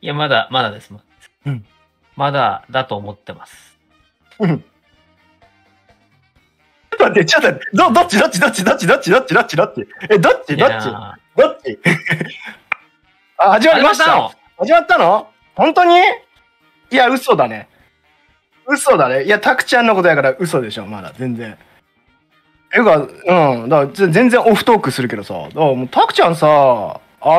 いや、まだです。 うん。 まだだと思ってます。 うん。ちょっと待って、どっちあ、始まりました始まったの本当にいや、嘘だね。嘘だね。いや、タクちゃんのことやから嘘でしょ、まだ、全然。ていうか、うん、だから全然オフトークするけどさ、だからもうタクちゃんさ、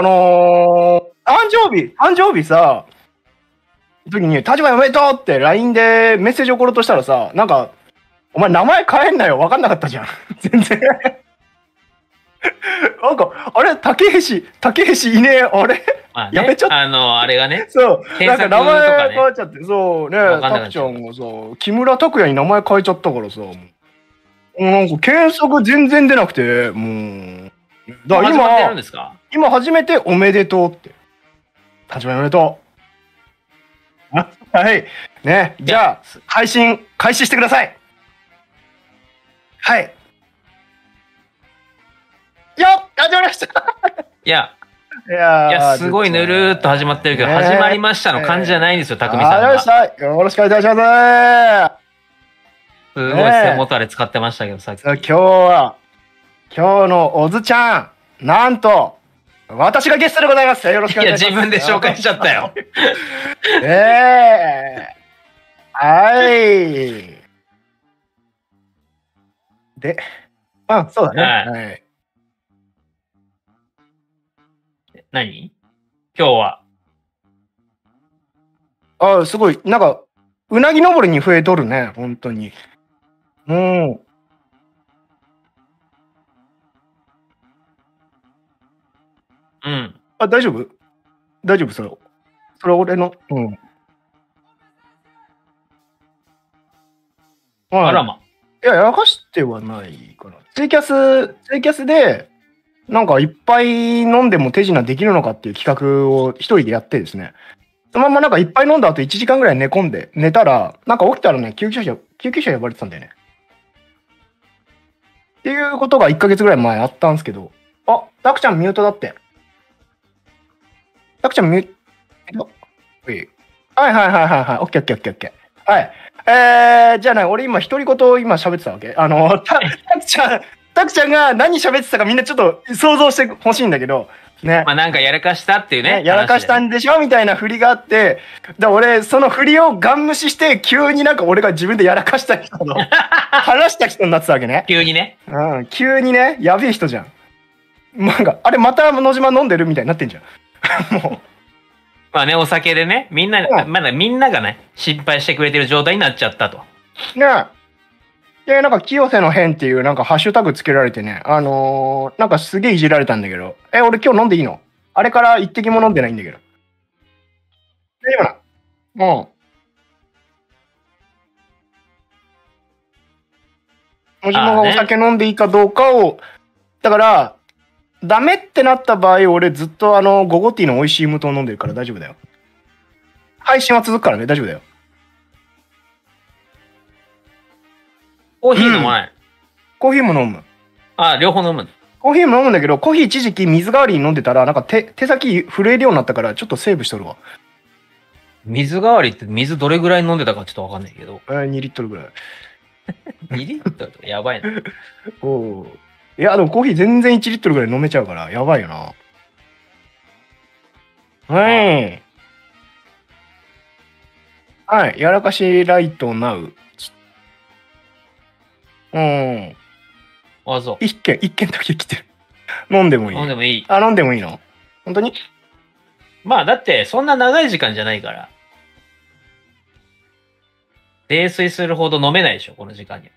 誕生日さ、時に、誕生日おめでとうって LINE でメッセージ送ろうとしたらさ、なんか、お前名前変えんなよ、わかんなかったじゃん。全然。なんか、あれ、竹橋いねえ、あれ、 まあね、 やめちゃった。 あれがね、 そう、なんか名前変ねえちゃって、そうね、 わかんなかったタクちゃんがさ、木村拓哉に名前変えちゃったからさ、もうなんか検索全然出なくて、もう、だから始まってるんですか？ 今初めておめでとうって。始まりおめでとう。はい。ね、じゃあ、配信開始してください。はい。よっ始まりましたいや、 いやすごいぬるーっと始まってるけど、始まりましたの感じじゃないんですよ、匠さんが。 よろしくお願いいたします。 すごい背もたれ使ってましたけど、さっき。 今日のおずちゃん、なんと、私がゲストでございます。よろしくお願いします。 いや、自分で紹介しちゃったよ。 はい。で、そうだね。はい。 何？今日は。 すごい、なんか、うなぎ登りに増えとるね、本当に。うん。 うん。 大丈夫それ。それ俺の。うん。 あらま。 いや、やらかしてはないかな。ツイキャスで、なんかいっぱい飲んでも手品できるのかっていう企画を一人でやってですね。そのままなんかいっぱい飲んだ後1時間ぐらい寝たら、なんか起きたらね、救急車呼ばれてたんだよね。っていうことが1ヶ月ぐらい前あったんですけど、タクちゃんミュートだって。タクちゃんミュート、はい。オッケー。はい。じゃあね、俺今独り言を今喋ってたわけ。タクちゃんが何喋ってたかみんなちょっと想像してほしいんだけど、ね。 まあなんかやらかしたっていうね。 やらかしたんでしょみたいな振りがあって、俺、その振りをガン無視して、急になんか俺が自分でやらかした人の、話した人になってたわけね。 急にね。 うん、急にね、やべえ人じゃん。なんか、あれまた野島飲んでるみたいになってんじゃん。もう。 まあね、お酒でね、まだみんながね、心配してくれてる状態になっちゃったと。 ねえ。で、なんか、清瀬の変っていうなんかハッシュタグつけられてね、なんかすげえいじられたんだけど、俺今日飲んでいいの？あれから一滴も飲んでないんだけど。大丈夫な？うん。野島がお酒飲んでいいかどうかを、だから、ダメってなった場合、俺ずっとゴゴティーの美味しい無糖飲んでるから大丈夫だよ。配信は続くからね、大丈夫だよ。 コーヒー飲まない？ コーヒーも飲む。 両方飲む。 コーヒーも飲むんだけど、コーヒー一時期水代わりに飲んでたら、なんか手先震えるようになったから、ちょっとセーブしとるわ。 水代わりって水どれぐらい飲んでたかちょっとわかんないけど。 2リットルぐらい。 2リットルとかやばいな。 いや、でもコーヒー全然1リットルぐらい飲めちゃうから、やばいよな。はい。はい。やらかしライトナウ。 そう。 一件だけ来てる。飲んでもいい？ 飲んでもいい。 飲んでもいいの？本当に？ まあ、だって、そんな長い時間じゃないから。泥酔するほど飲めないでしょ、この時間に。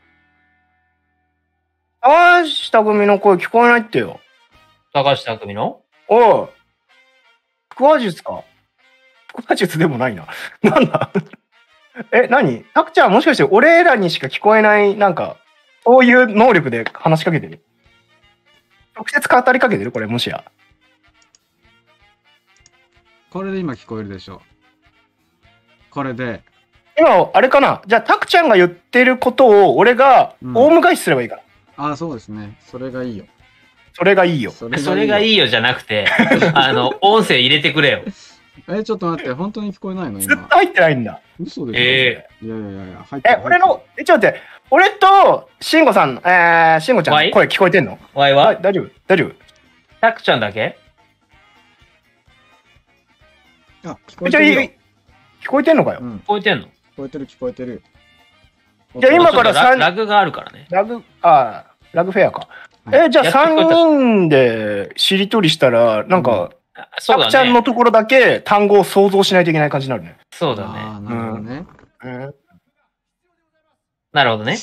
高橋匠の声聞こえないってよ。 高橋匠の？ おい。腹話術か？腹話術でもないな。なんだ何？タクちゃんもしかして俺らにしか聞こえない、なんか、そういう能力で話しかけてる？直接語りかけてる？これもしや。 これで今聞こえるでしょ。これで。 今、あれかな？じゃあ、タクちゃんが言ってることを俺がオウム返しすればいいから。 そうですね。それがいいよ。 それがいいよ。 それがいいよじゃなくて、音声入れてくれよ。 ちょっと待って、本当に聞こえないの今。 ずっと入ってないんだ。 嘘でしょ、いやいやいやいや、入ってる。 俺の、ちょっと待って、俺と、慎吾さん、慎吾ちゃん、声聞こえてんの？ ワイは大丈夫大丈夫？ タクちゃんだけあ、聞こえてるよ。 聞こえてんのかよ。 聞こえてんの？ 聞こえてる、聞こえてる。 じゃあ今からラグがあるからね。 ラグフェアか。じゃあ3人でしりとりしたら、なんか、タクちゃんのところだけ単語を想像しないといけない感じになるね。 そうだね。 なるほどね。 なるほどね。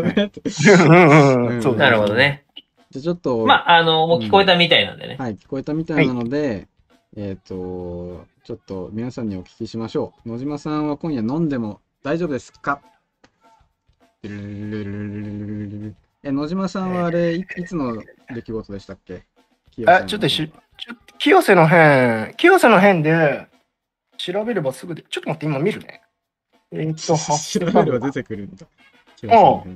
なるほどね。 じゃあちょっと。 まあ、もう聞こえたみたいなんでね。 はい、聞こえたみたいなので、ちょっと皆さんにお聞きしましょう。野島さんは今夜飲んでも大丈夫ですか？野島さんはあれ、いつの出来事でしたっけ？ ちょっと清瀬の辺で調べればすぐで、ちょっと待って、今見るね。 調べれば出てくるんだ。清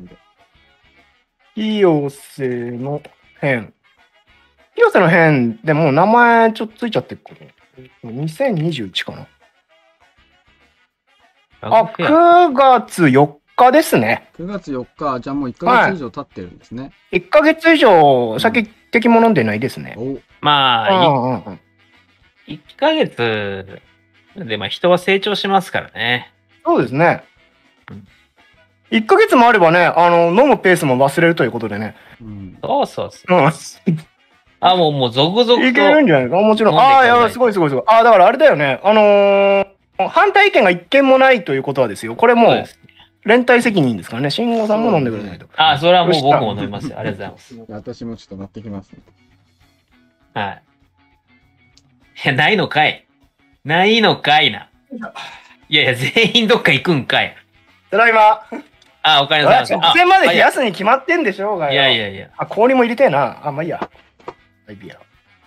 瀬の辺。清瀬の辺でもう名前ちょっとついちゃってるから。2021かな。9月4日ですね。 9月4日、じゃあもう1ヶ月以上経ってるんですね。 1ヶ月以上酒的も飲んでないですね。 まあ、1ヶ月で、まあ人は成長しますからね。 そうですね。1ヶ月もあればね、飲むペースも忘れるということでね。 そうそうそう。もう続々と。 いけるんじゃないか、もちろん。いや、すごいすごいすごい。だからあれだよね。反対意見が一件もないということはですよ。これもう、連帯責任ですからね。慎吾さんも飲んでくれないと。 それはもう僕も飲みますよ。ありがとうございます。 私もちょっと乗ってきますね。 はい。いや、ないのかい。ないのかいな。いやいや、全員どっか行くんかい。 ただいま。 お金さん。 直前まで冷やすに決まってんでしょうがよ。 いやいやいや。 氷も入れてえな。まあいいや。ビア。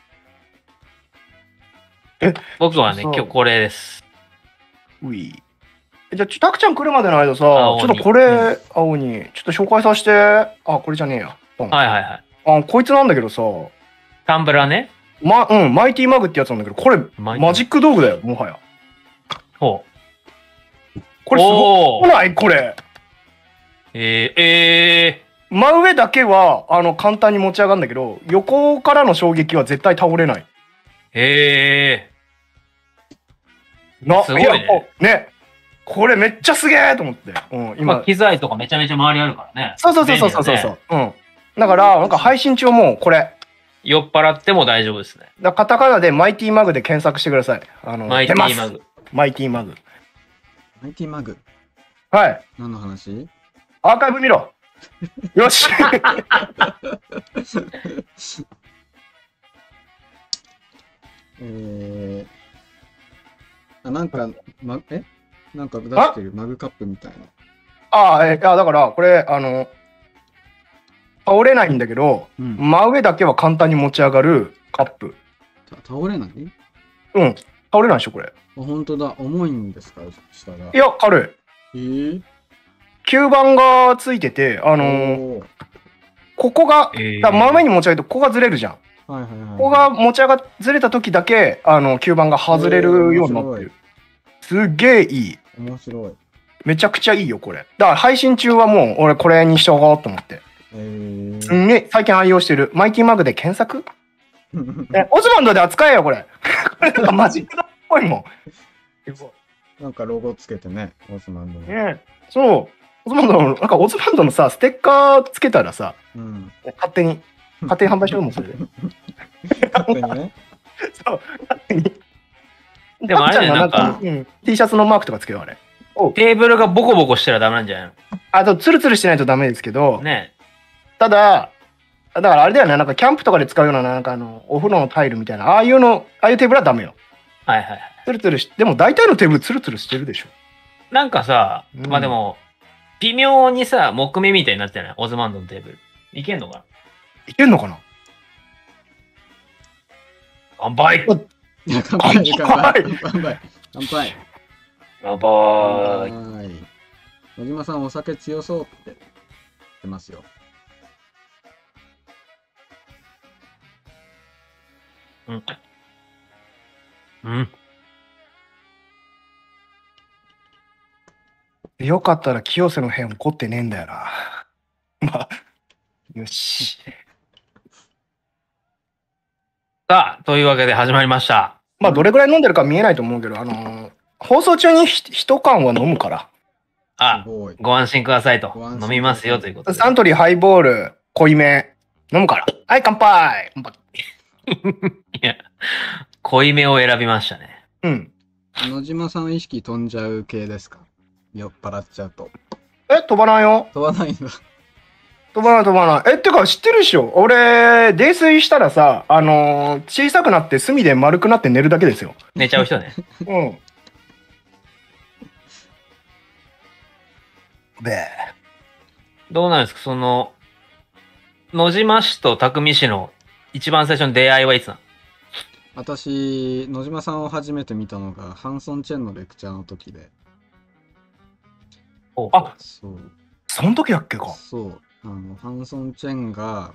僕はね、今日これです。 じゃあ、タクちゃん来るまでの間さ、ちょっとこれ、青に、ちょっと紹介させて。これじゃねえや。 はいはいはい。 こいつなんだけどさ。 タンブラーね。 マイティマグってやつなんだけど、これ、マジック道具だよ、もはや。 ほう。これすごくないこれ。真上だけは、簡単に持ち上がるんだけど、横からの衝撃は絶対倒れない。 すごいね。 ね。これめっちゃすげえと思って。 今。機材とかめちゃめちゃ周りあるからね。 そう。だから、なんか配信中もこれ。 酔っ払っても大丈夫ですね。 カタカナでマイティマグで検索してください。 マイティマグ。 マイティマグ。 マイティマグ。 はい。 何の話？ アーカイブ見ろ。よし。 なんか、なんか出してるマグカップみたいな。だからこれ倒れないんだけど、真上だけは簡単に持ち上がるカップ。 倒れない？ 倒れないでしょこれ。 本当だ、重いんですか下が。 いや軽い。吸盤がついてて、ここが、真上に持ち上げるとここがずれるじゃん。ここが持ち上がずれた時だけ吸盤が外れるようになってる。すっげえいい。 面白い。 めちゃくちゃいいよこれ。だから配信中はもう俺これにしようと思って。すんげえ最近愛用してる。マイティマグで検索。オズマンドで扱えよこれ。これなんかマジックっぽいもん。 なんかロゴつけてね、オズマンドの。そう。オズマンドの、なんかオズマンドのさ、ステッカーつけたらさ、勝手に販売しようもん、それで。 勝手にね。 そう、勝手に。 でもあれね、なんか、 T シャツのマークとかつけよう、あれ。 テーブルがボコボコしたらダメなんじゃないの？ と、ツルツルしてないとダメですけど、 ね。 ただからあれだよね、なんかキャンプとかで使うような、なんかお風呂のタイルみたいな、ああいうテーブルはダメよ。 はいはい。 ツルツルでも大体のテーブルツルツルしてるでしょ。 なんかさ、まあでも、微妙にさ、木目みたいになってない？オズマンドのテーブル。いけんのかな？ いけんのかな？ 乾杯！ 乾杯！野島さん、お酒強そうって言ってますよ。 よかったら清瀬の辺怒ってねえんだよな。まあ、よし。 さあ、というわけで始まりました。 まあ、どれぐらい飲んでるか見えないと思うけど、放送中に一缶は飲むから。 あ、 すごい。 ご安心くださいとご安。心飲みますよということで。 サントリーハイボール、濃いめ、飲むから。はい、乾杯。 いや、濃いめを選びましたね。 うん。 野島さん意識飛んじゃう系ですか？酔っ払っちゃうと。 飛ばないよ。 飛ばないんだ。 飛ばない飛ばない。ってか知ってるでしょ？俺、泥酔したらさ、小さくなって隅で丸くなって寝るだけですよ。 寝ちゃう人ね。 うん。べどうなんですか野島氏と匠氏の一番最初の出会いはいつなの？ 私、野島さんを初めて見たのが、ハンソン・チェンのレクチャーの時で。 あ、 そう。 その時だっけか。 そう。ハンソン・チェンが、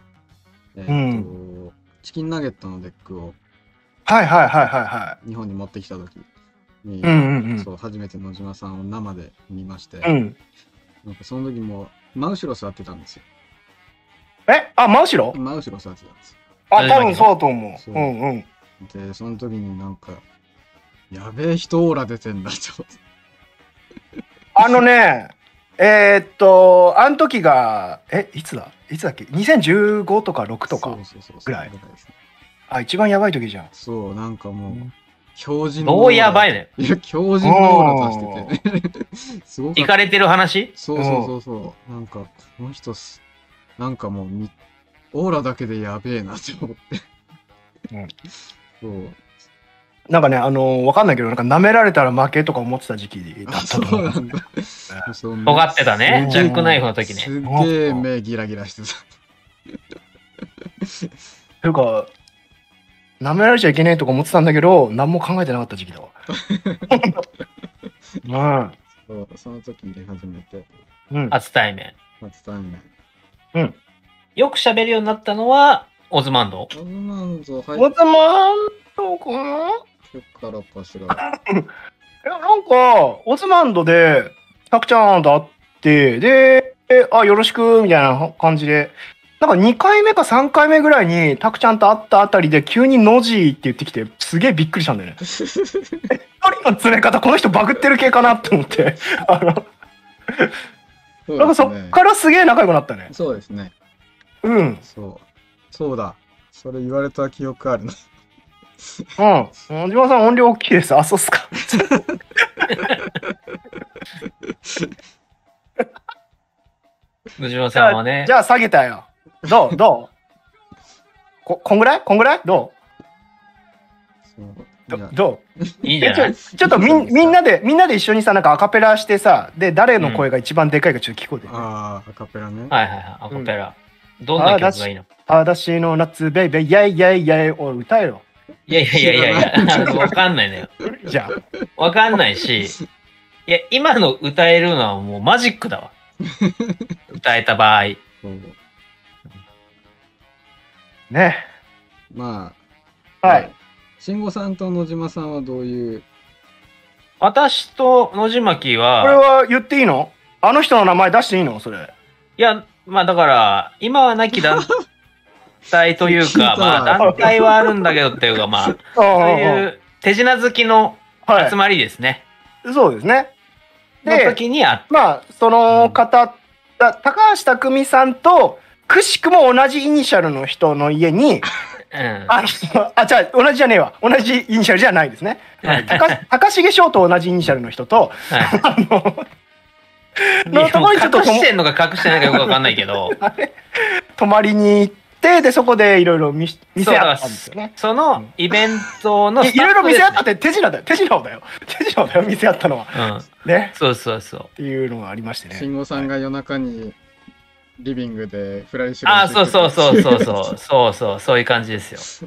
チキンナゲットのデックをはいはいはいはいは日本に持ってきた時に、 い。うんうんうん。 そう、初めて野島さんを生で見まして、 うん。 なんかその時も真後ろ座ってたんですよ。 真後ろ？ 真後ろ座ってたんですよ。 多分そうと思う。 そううんうん。 で、その時になんか、やべえ人オーラ出てんだって思って。 あの時が、いつだっけ？ 2015 とか6とかそうぐらい。 ですね。 一番やばい時じゃん。 そう、なんかもう、強靭のどうやばいね。 いや、強靭のオーラ出しててね。すごかった。 行かれてる話？ そう。なんか、この人なんかもうオーラだけでやべえなって思って。そう。 なんかね、わかんないけど、なんか舐められたら負けとか思ってた時期だったと思う。 そうなんだ。 尖ってたね。 うんジャックナイフの時ね。 すっげえ目ギラギラしてた。 というか、舐められちゃいけないとか思ってたんだけど、何も考えてなかった時期だわ。 そう、その時に初めて、 初対面。 初対面。 よく喋るようになったのは、オズマンド。 オズマンド入っオズマンドかな？ てからかしら。 なんか、オズマンドで、たくちゃんと会って、で、よろしく、みたいな感じで、なんか2回目か3回目ぐらいに、たくちゃんと会ったあたりで、急にノジーって言ってきて、すげえびっくりしたんだよね。一人の詰め方、この人バグってる系かなって思って、なんかそっからすげえ仲良くなったね。 そうですね。 うん。 そうだ。それ言われた記憶あるな。 野島さん音量大きいです。そうっすか。 野島さんはね。 じゃあ下げたよ。どうこんぐらいどういいんじゃない？ ちょっとみんなで一緒にさ、なんかアカペラしてさ、で、誰の声が一番でかいかちょっと聞こうで、ね。 アカペラね。 はい、アカペラ。どんな曲がいいの？ 私の夏ベイベー、イェイイェイイェイを歌えよ。 いや、わかんないのよ。 じゃあ。 わかんないし、いや、今の歌えるのはもうマジックだわ。歌えた場合。 ね。 まあ。はい。 慎吾さんと野島さんはどういう？ 私と野島木は。 これは言っていいの？あの人の名前出していいの？それ。 いや、まあだから、今はなき団体というか、まあ団体はあるんだけどっていうか、まあ、そういう手品好きの集まりですね。 そうですね。 の時にその方、高橋匠さんと、くしくも同じイニシャルの人の家に、じゃあ、同じじゃねえわ。同じイニシャルじゃないですね。高重翔と同じイニシャルの人と、 のところにちょっと隠してんのか隠してないかよくわかんないけど、 泊まりに行って、で、そこでいろいろ見せ合ったんですよね。 そのイベントのいろいろ見せ合ったって手品だよ。見せ合ったのは。ね。 そう。 っていうのがありましてね。 慎吾さんが夜中にリビングでフライシュそういう感じですよ。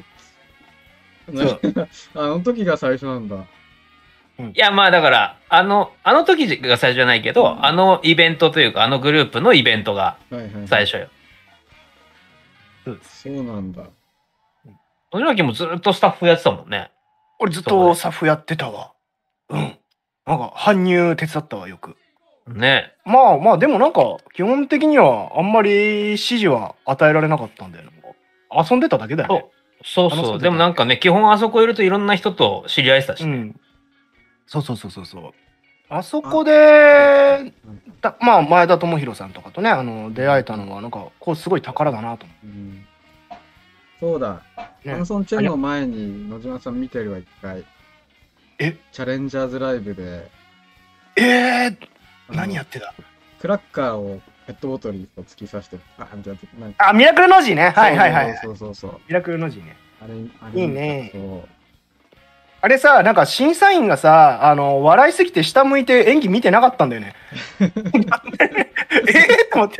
あの時が最初なんだ。 いや、まあだから、あの時が最初じゃないけど、あのイベントというか、あのグループのイベントが最初よ。 そうなんだ。 野島木もずっとスタッフやってたもんね。 俺ずっとスタッフやってたわ。なんか搬入手伝ったわ、よく。 ね。 まあまあ、でもなんか、基本的にはあんまり指示は与えられなかったんだよね。遊んでただけだよね。 そうそう。でもなんかね、基本あそこいるといろんな人と知り合いしたしね。 そう。あそこで、まあ、前田智弘さんとかとね、出会えたのは、なんか、こう、すごい宝だなと思う。 そうだ。ハンソンチェンの前に野島さん見てるわ、一回。チャレンジャーズライブで。 何やってた？ クラッカーをペットボトルに突き刺して、 ミラクルノジーね。はい。 そう。 ミラクルノジーね。 あれいいね。あれさ、なんか審査員がさ、笑いすぎて下向いて演技見てなかったんだよね。と思って。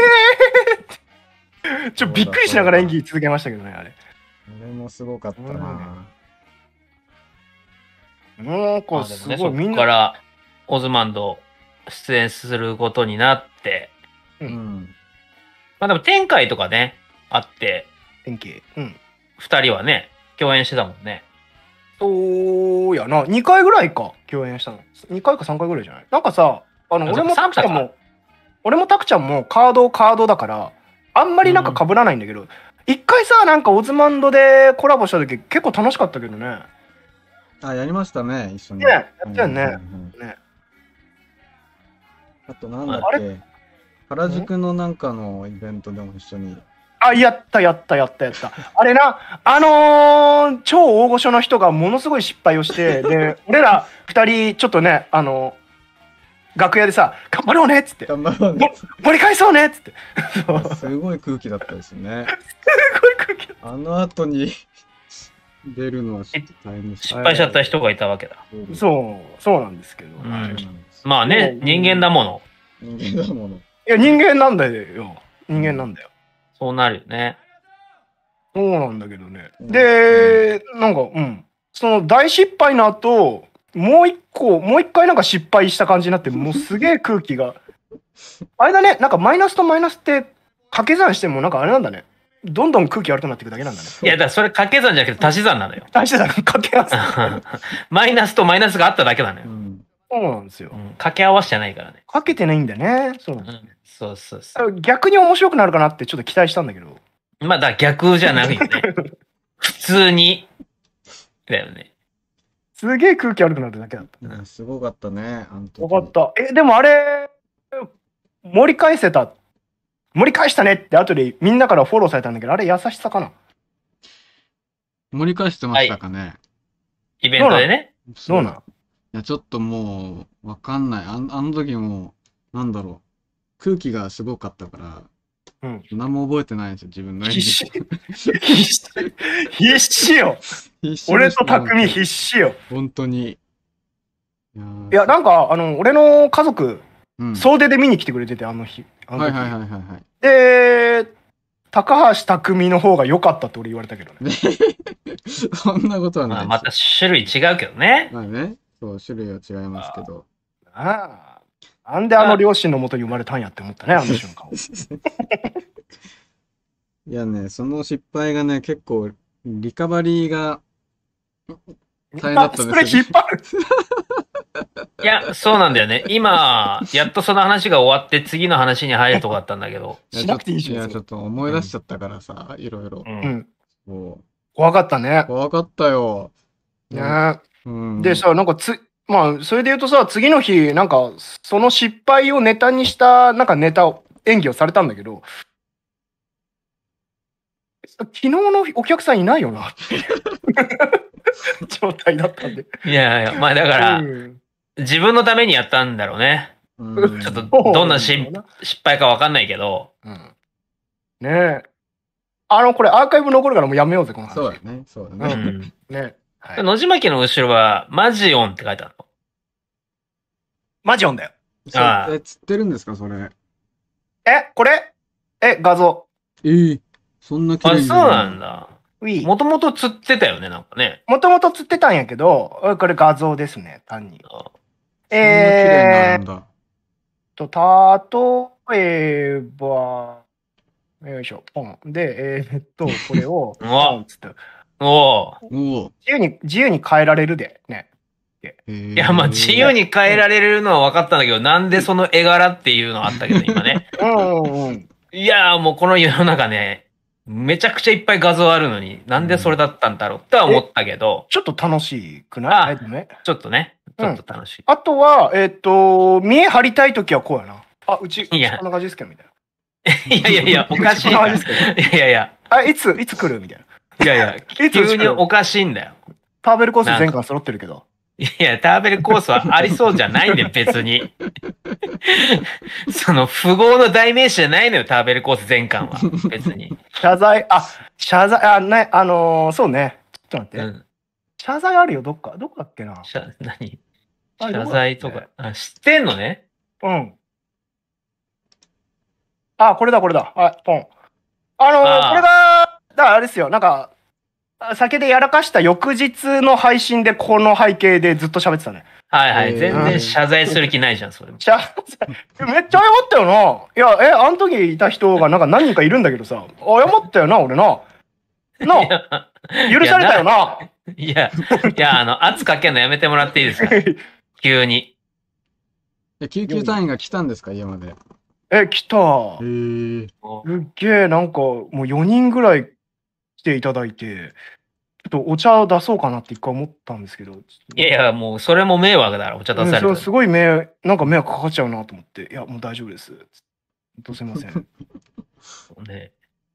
びっくりしながら演技続けましたけどね、あれ。 あれもすごかったな。 なんかすごいみんな。 そこからオズマンド出演することになって、まあでも天海とかね、あって、二人はね、共演してたもんね。 そうやな、2回ぐらいか、共演したの。2回か3回ぐらいじゃない？なんかさ、俺もタクちゃんもカードだから、あんまりなんか被らないんだけど、一回さ、なんかオズマンドでコラボした時結構楽しかったけどね。 やりましたね、一緒に。 やったよね。 あとなんだっけ、原宿のなんかのイベントでも一緒に。 やった。あれな、超大御所の人がものすごい失敗をして、で、俺ら二人、ちょっとね、楽屋でさ、頑張ろうねっつって。盛り返そうねっつって。 すごい空気だったですね。 すごい空気。 あの後に出るのは大変でした。 失敗しちゃった人がいたわけだ。 そうなんですけど。 まあね、人間だもの。 人間だもの。いや、人間なんだよ。人間なんだよ。 そうなるよね。 そうなんだけどね。で、なんか、その大失敗の後、もう一回なんか失敗した感じになって、もうすげえ空気が。あれだね、なんかマイナスとマイナスって掛け算してもなんかあれなんだね。どんどん空気悪くなっていくだけなんだね。 いや、だからそれ掛け算じゃなくて足し算なのよ。 足し算、掛け合わせ。 マイナスとマイナスがあっただけなのよ。 そうなんですよ。 掛け合わせじゃないからね。 かけてないんだね。そうなんですね。 そう。 逆に面白くなるかなってちょっと期待したんだけど。 まあ、だ逆じゃないよね。普通に。だよね。 すげえ空気悪くなるだけだった。 すごかったね。 よかった。でもあれ、盛り返したねって後でみんなからフォローされたんだけど、あれ優しさかな？ 盛り返してましたかね、 イベントでね。 そうなん？ いや、ちょっともう、わかんない。あの時も、なんだろう。空気がすごかったから、何も覚えてないんですよ、自分の演技。 必死よ。俺と匠必死よ。 本当に。 いや、なんか、俺の家族、総出で見に来てくれてて、あの日。 はい。 で、高橋匠の方が良かったって俺言われたけどね。 そんなことはない。 また種類違うけどね。 まあね。そう、種類は違いますけど。 なんで両親のもとに生まれたんやって思ったね、あの瞬間。 いやね、その失敗がね、結構、リカバリーが大変だったんですよ。 それ引っ張るいや、そうなんだよね。今、やっとその話が終わって次の話に入るとこだったんだけど。 しなくていいし。 いや、ちょっと思い出しちゃったからさ、いろいろ。 怖かったね。 怖かったよ。 ね。でさ、なんかまあ、それで言うとさ、次の日、なんか、その失敗をネタにした、なんか演技をされたんだけど、昨日のお客さんいないよなっていう状態だったんで。 いや、まあだから、自分のためにやったんだろうね。ちょっと、どんな失敗かわかんないけど。 ねえ。これアーカイブ残るからもうやめようぜ、この話。 そうだね。 ね。 野島家の後ろは、マジオンって書いてあるの。 マジオンだよ。 釣ってるんですか、それ。 これ画像。 そんな綺麗に。 そうなんだ。もともと釣ってたよね、なんかね。 もともと釣ってたんやけど、これ画像ですね、単に。 そんな綺麗になるんだ。 例えば、よいしょ、ポン。で、これを、ポンつって。 お自由に変えられるで、ね。 いや、まあ自由に変えられるのは分かったんだけど、なんでその絵柄っていうのあったけど、今ね。いや、もうこの世の中ね、めちゃくちゃいっぱい画像あるのに、なんでそれだったんだろうっては思ったけど。 ちょっと楽しくない？ ちょっとね。ちょっと楽しい。 あとは、見え張りたいときはこうやな。あ、うち、こんな感じですけど、みたいな。 いや、おかしい。いや。 いつ来るみたいな。いや、急におかしいんだよ。 ターベルコース全巻揃ってるけど。 いや、ターベルコースはありそうじゃないんだよ、別に。その、富豪の代名詞じゃないのよ、ターベルコース全巻は。別に。 謝罪、ね、そうね。ちょっと待って。謝罪あるよ、どっかだっけな。 何謝罪とか。知ってんのね。 うん。これだ。ポン。これが、あれですよ、なんか、酒でやらかした翌日の配信でこの背景でずっと喋ってたね。 はい。全然謝罪する気ないじゃん、それ。めっちゃ謝ったよな。いや、あの時いた人がなんか何人かいるんだけどさ、謝ったよな、俺な。許されたよな。 いや、圧かけんのやめてもらっていいですか？急に。 救急隊員が来たんですか、家まで。 来た。すっげえ、なんか、もう4人ぐらい来ていただいて、ちょっとお茶出そうかなって一回思ったんですけど。 いや、もうそれも迷惑だろ、お茶出されると。 すごいなんか迷惑かかっちゃうなと思って、いや、もう大丈夫です。すいません。 ね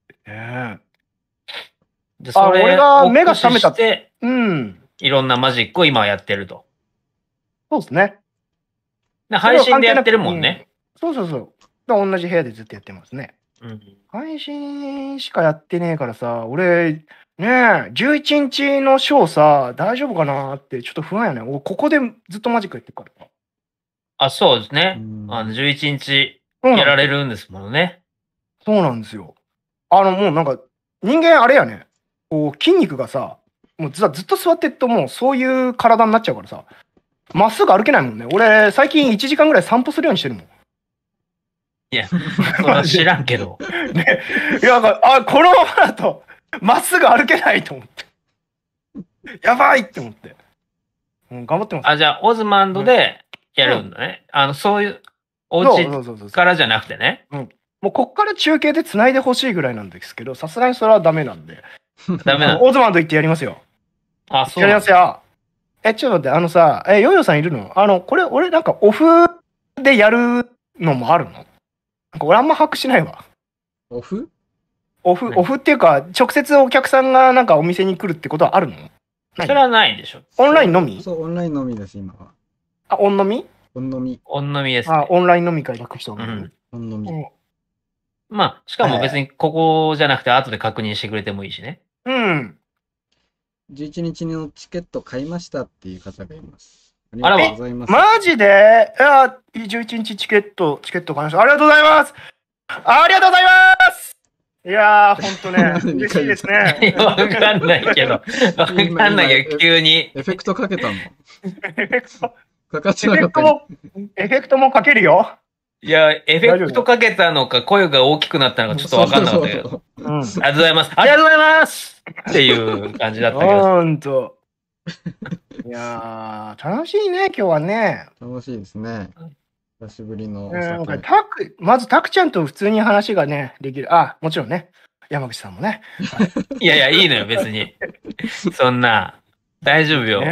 じゃ俺が目が覚めたって、いろんなマジックを今やってると。 そうですね。 配信でやってるもんね。 そう。同じ部屋でずっとやってますね。配信しかやってねえからさ、俺、ねえ、11日のショーさ、大丈夫かなってちょっと不安やね。俺、ここでずっとマジックやってるから。 そうですね。11日やられるんですもんね。 そうなんですよ。もうなんか、人間あれやね。筋肉がさ、もうずっと座ってるともうそういう体になっちゃうからさ、まっすぐ歩けないもんね。俺、最近1時間ぐらい散歩するようにしてるもん。 いや、それは知らんけど。 ね、いや、このままだと、まっすぐ歩けないと思って。やばいって思って。頑張ってます。 じゃあ、オズマンドでやるんだね。そういう、お家からじゃなくてね。 もうこっから中継で繋いでほしいぐらいなんですけど、さすがにそれはダメなんで。 ダメなの？ オズマンド行ってやりますよ。 そうやりますよ。ちょっと待って、ヨヨさんいるの？これ、俺なんかオフでやるのもあるの？なんか俺あんま把握しないわ。 オフっていうか、直接お客さんがなんかお店に来るってことはあるの？ それはないでしょ。 オンラインのみ？ そう、オンラインのみです、今は。 オンのみ？ オンのみ。 オンのみですね。 オンライン飲み会でく人がいる。 オンのみ。 まあ、しかも別にここじゃなくて後で確認してくれてもいいしね。 11日のチケット買いましたっていう方がいます。 ありがとうございます。マジで11日チケット買いました。ありがとうございます。ありがとうございます。いやー、ほんとね、嬉しいですね。 わかんないけど、急に。 エフェクトかけたの？ エフェクトかかってなかった。 エフェクトもかけるよ。 いや、エフェクトかけたのか、声が大きくなったのかちょっとわかんなかったけど。ありがとうございます。ありがとうございますっていう感じだったけど。 ほんと。いやー、楽しいね、今日はね。 楽しいですね。久しぶりの。 まず、タクちゃんと普通に話がね、できる。もちろんね。山口さんもね。 いや、いいのよ、別に。そんな、大丈夫よ。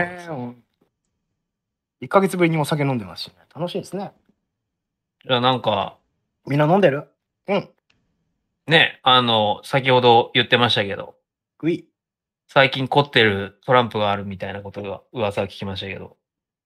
1ヶ月ぶりにお酒飲んでますしね。楽しいですね。 いや、なんか。 みんな飲んでる？ ね、先ほど言ってましたけど。最近凝ってるトランプがあるみたいなことが噂を聞きましたけど。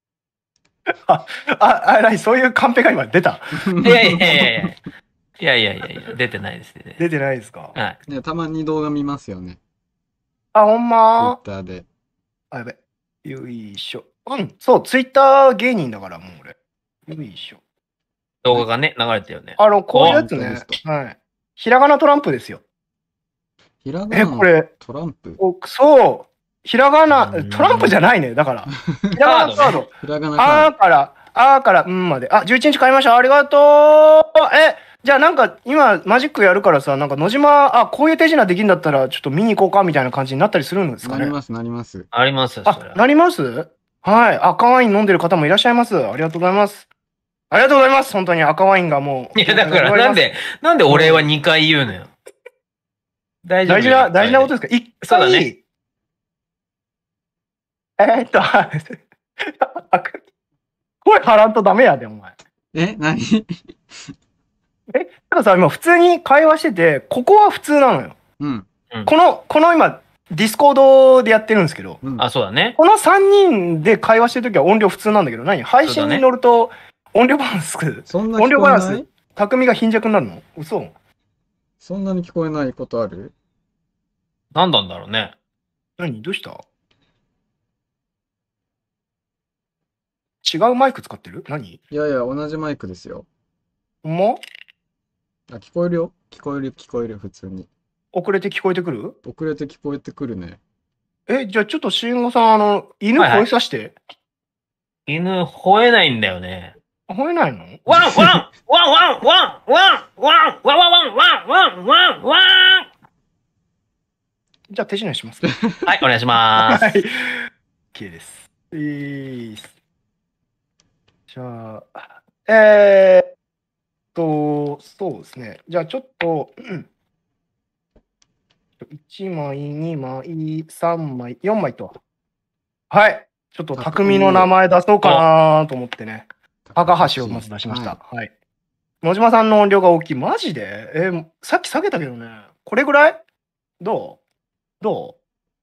そういうカンペが今出た？ いや、出てないですね。 出てないですか？ はい。 たまに動画見ますよね。 ほんま？ ツイッターで。 やべ。よいしょ。そう、ツイッター芸人だからもう俺。よいしょ。 動画がね、流れてるよね。 こういうやつね。はい。ひらがなトランプですよ。 ひらがなこれトランプ？ そう。ひらがな、トランプじゃないね。だから。ひらがなカード。 ひらがなカード。 あからんまで。11日買いました。ありがとう。じゃあなんか今マジックやるからさ、なんか野島、こういう手品できるんだったらちょっと見に行こうかみたいな感じになったりするんですかね。 なります。 あります。 なります？ はい。赤ワイン飲んでる方もいらっしゃいます。ありがとうございます。ありがとうございます。本当に赤ワインがもう。 いや、だからなんでお礼は2回言うのよ。大丈夫大事なことですか？一回。 そうだね。 声張らんとダメやで、お前。 何たださ、今普通に会話してて、ここは普通なのよ。 うん。 この今、ディスコードでやってるんですけど、 あ、そうだね。 この3人で会話してるときは音量普通なんだけど、配信に乗ると音量バランス、音量バランス、匠が貧弱になるの？嘘？ そんなに聞こえないことある？ 何なんだろうね。 どうした？違うマイク使ってる？ いやいや、同じマイクですよ。 ほんま？ 聞こえるよ。聞こえる、普通に。 遅れて聞こえてくる？ 遅れて聞こえてくるね。 じゃあちょっと慎吾さん、犬吠えさせて。 犬吠えないんだよね。 吠えないの？ ワンワンワンワンワンワンワンワンワンワンワンワンワンワン。 じゃあ手品します。 はい、お願いします。はい。 OK です。じゃあ、そうですね。じゃあちょっと、1枚、2枚、3枚、4枚と。はい。ちょっと匠の名前出そうかなと思ってね。高橋をまず出しました。はい。野島さんの音量が大きい。マジで？さっき下げたけどね。これぐらい？どう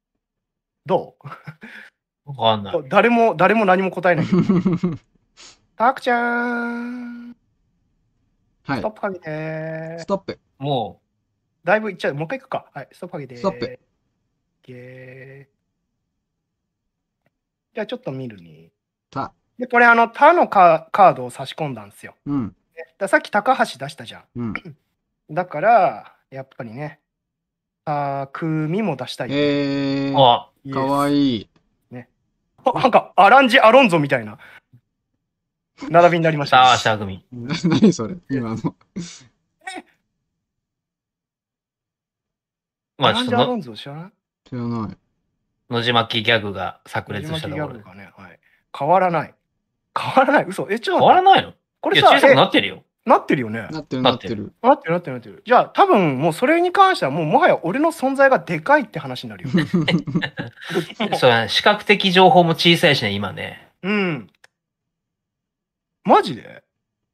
わかんない。 誰も何も答えないけど。たくちゃん。 はい。 ストップかけて。 ストップ。 もう。だいぶいっちゃう。もう一回いくか。はい。ストップかけて。 ストップ。 じゃあちょっと見るに。 た。 で、これ他のカードを差し込んだんですよ。 うん。 さっき高橋出したじゃん。 うん。 だから、やっぱりね、組も出したい。 かわいい。 ね。なんか、アランジ・アロンゾみたいな並びになりました、 ね。さあ、下組。 何それ今の。 アランジ・アロンゾ知らない？ 知らない。 野島木ギャグが炸裂したところで。 変わらない。嘘。ちょっと変わらないの？これさ、小さくなってるよ。 なってるよね。 なってる。 じゃあ、多分もうそれに関してはもはや俺の存在がでかいって話になるよ。 そうだね。視覚的情報も小さいしね、今ね。 うん。マジで？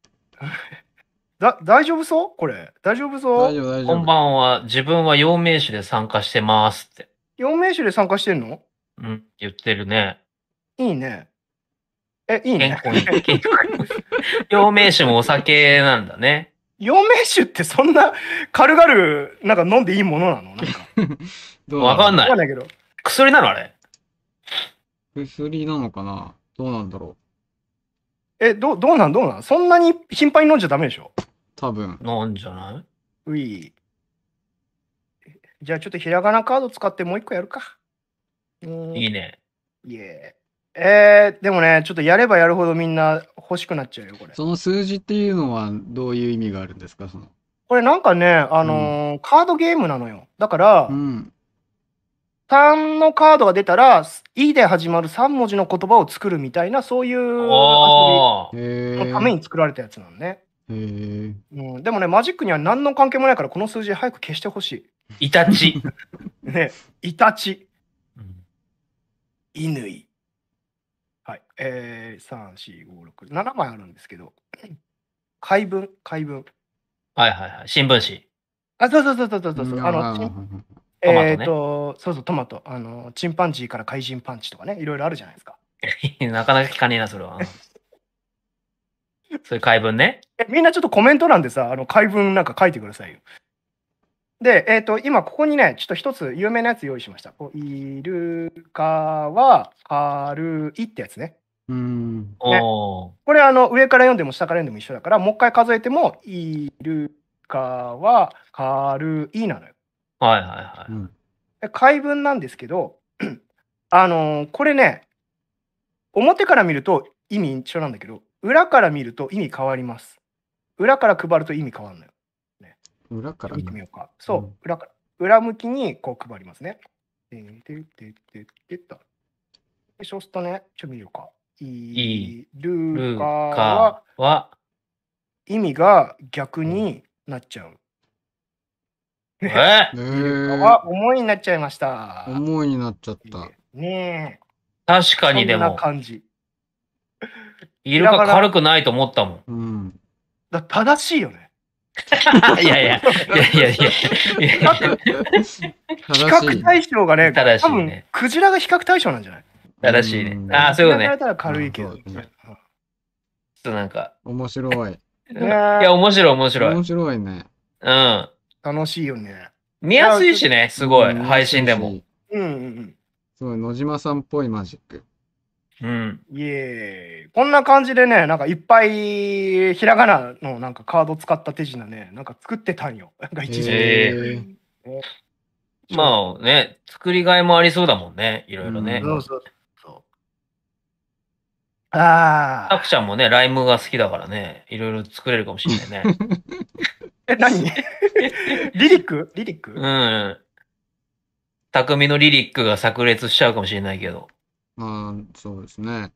大丈夫そう？これ。大丈夫そう？ 大丈夫。 こんばんは。自分は陽明酒で参加してますって。 陽明酒で参加してんの？ うん、言ってるね。 いいね。いいね。 健康に。陽明酒もお酒なんだね。 陽明酒ってそんな軽々なんか飲んでいいものなの？なんか。 わかんない。 けど。 薬なのあれ？ 薬なのかな？どうなんだろう。どうなんそんなに頻繁に飲んじゃダメでしょ？ 多分。 飲んじゃない？ じゃあちょっとひらがなカード使ってもう一個やるか。 いいね。 でもね、ちょっとやればやるほどみんな欲しくなっちゃうよ、これ。 その数字っていうのはどういう意味があるんですか？ これなんかね、カードゲームなのよ。だから、3のカードが出たら、E で始まる3文字の言葉を作るみたいな、そういう遊びのために作られたやつなのね。でもね、マジックには何の関係もないから、この数字早く消してほしい。イタチ。 ね、イタチ。イヌイ。はい。3、4、5、6、7枚あるんですけど、回文。 はいはいはい。新聞紙。 そう。そう、トマト。チンパンジーから怪人パンチとかね、いろいろあるじゃないですか。 なかなか聞かねえな、それは。そういう回文ね。 みんなちょっとコメント欄でさ、回文なんか書いてくださいよ。で、今ここにね、ちょっと一つ有名なやつ用意しました。イルカは軽いってやつね。これ上から読んでも下から読んでも一緒だから、もう一回数えても、イルカは軽いなのよ。 はいはいはい。 回文なんですけど、これね、表から見ると意味一緒なんだけど、裏から見ると意味変わります。裏から配ると意味変わるのよ。 裏から見てみようか。そう、裏向きにこう配りますね。 そうするとね、見るか。 いるるかかは、 意味が逆になっちゃう。 えイルカは思いになっちゃいました。 思いになっちゃった。 ねえ。 確かにでも。 そんな感じ。 イルカ軽くないと思ったもん。 うん。 正しいよね。 いやいや、いやいやいや。 比較対象がね、 正しいね。 多分クジラが比較対象なんじゃない？ 正しいね。ああ、そういうことね。 だから軽いけど。ちょっとなんか。 面白い。 いや、面白い。 面白いね。 うん。 楽しいよね。 見やすいしね、すごい。配信でも。 すごい、野島さんっぽいマジック。 イエーイ。こんな感じでね、なんかいっぱいひらがなのなんかカード使った手品ね、なんか作ってたんよ。なんか一時期。 まあね、作りがいもありそうだもんね、いろいろね。 そう。タクちゃんもね、ライムが好きだからね、いろいろ作れるかもしれないね。 何リリックうん。匠のリリックが炸裂しちゃうかもしれないけど。 そうですね。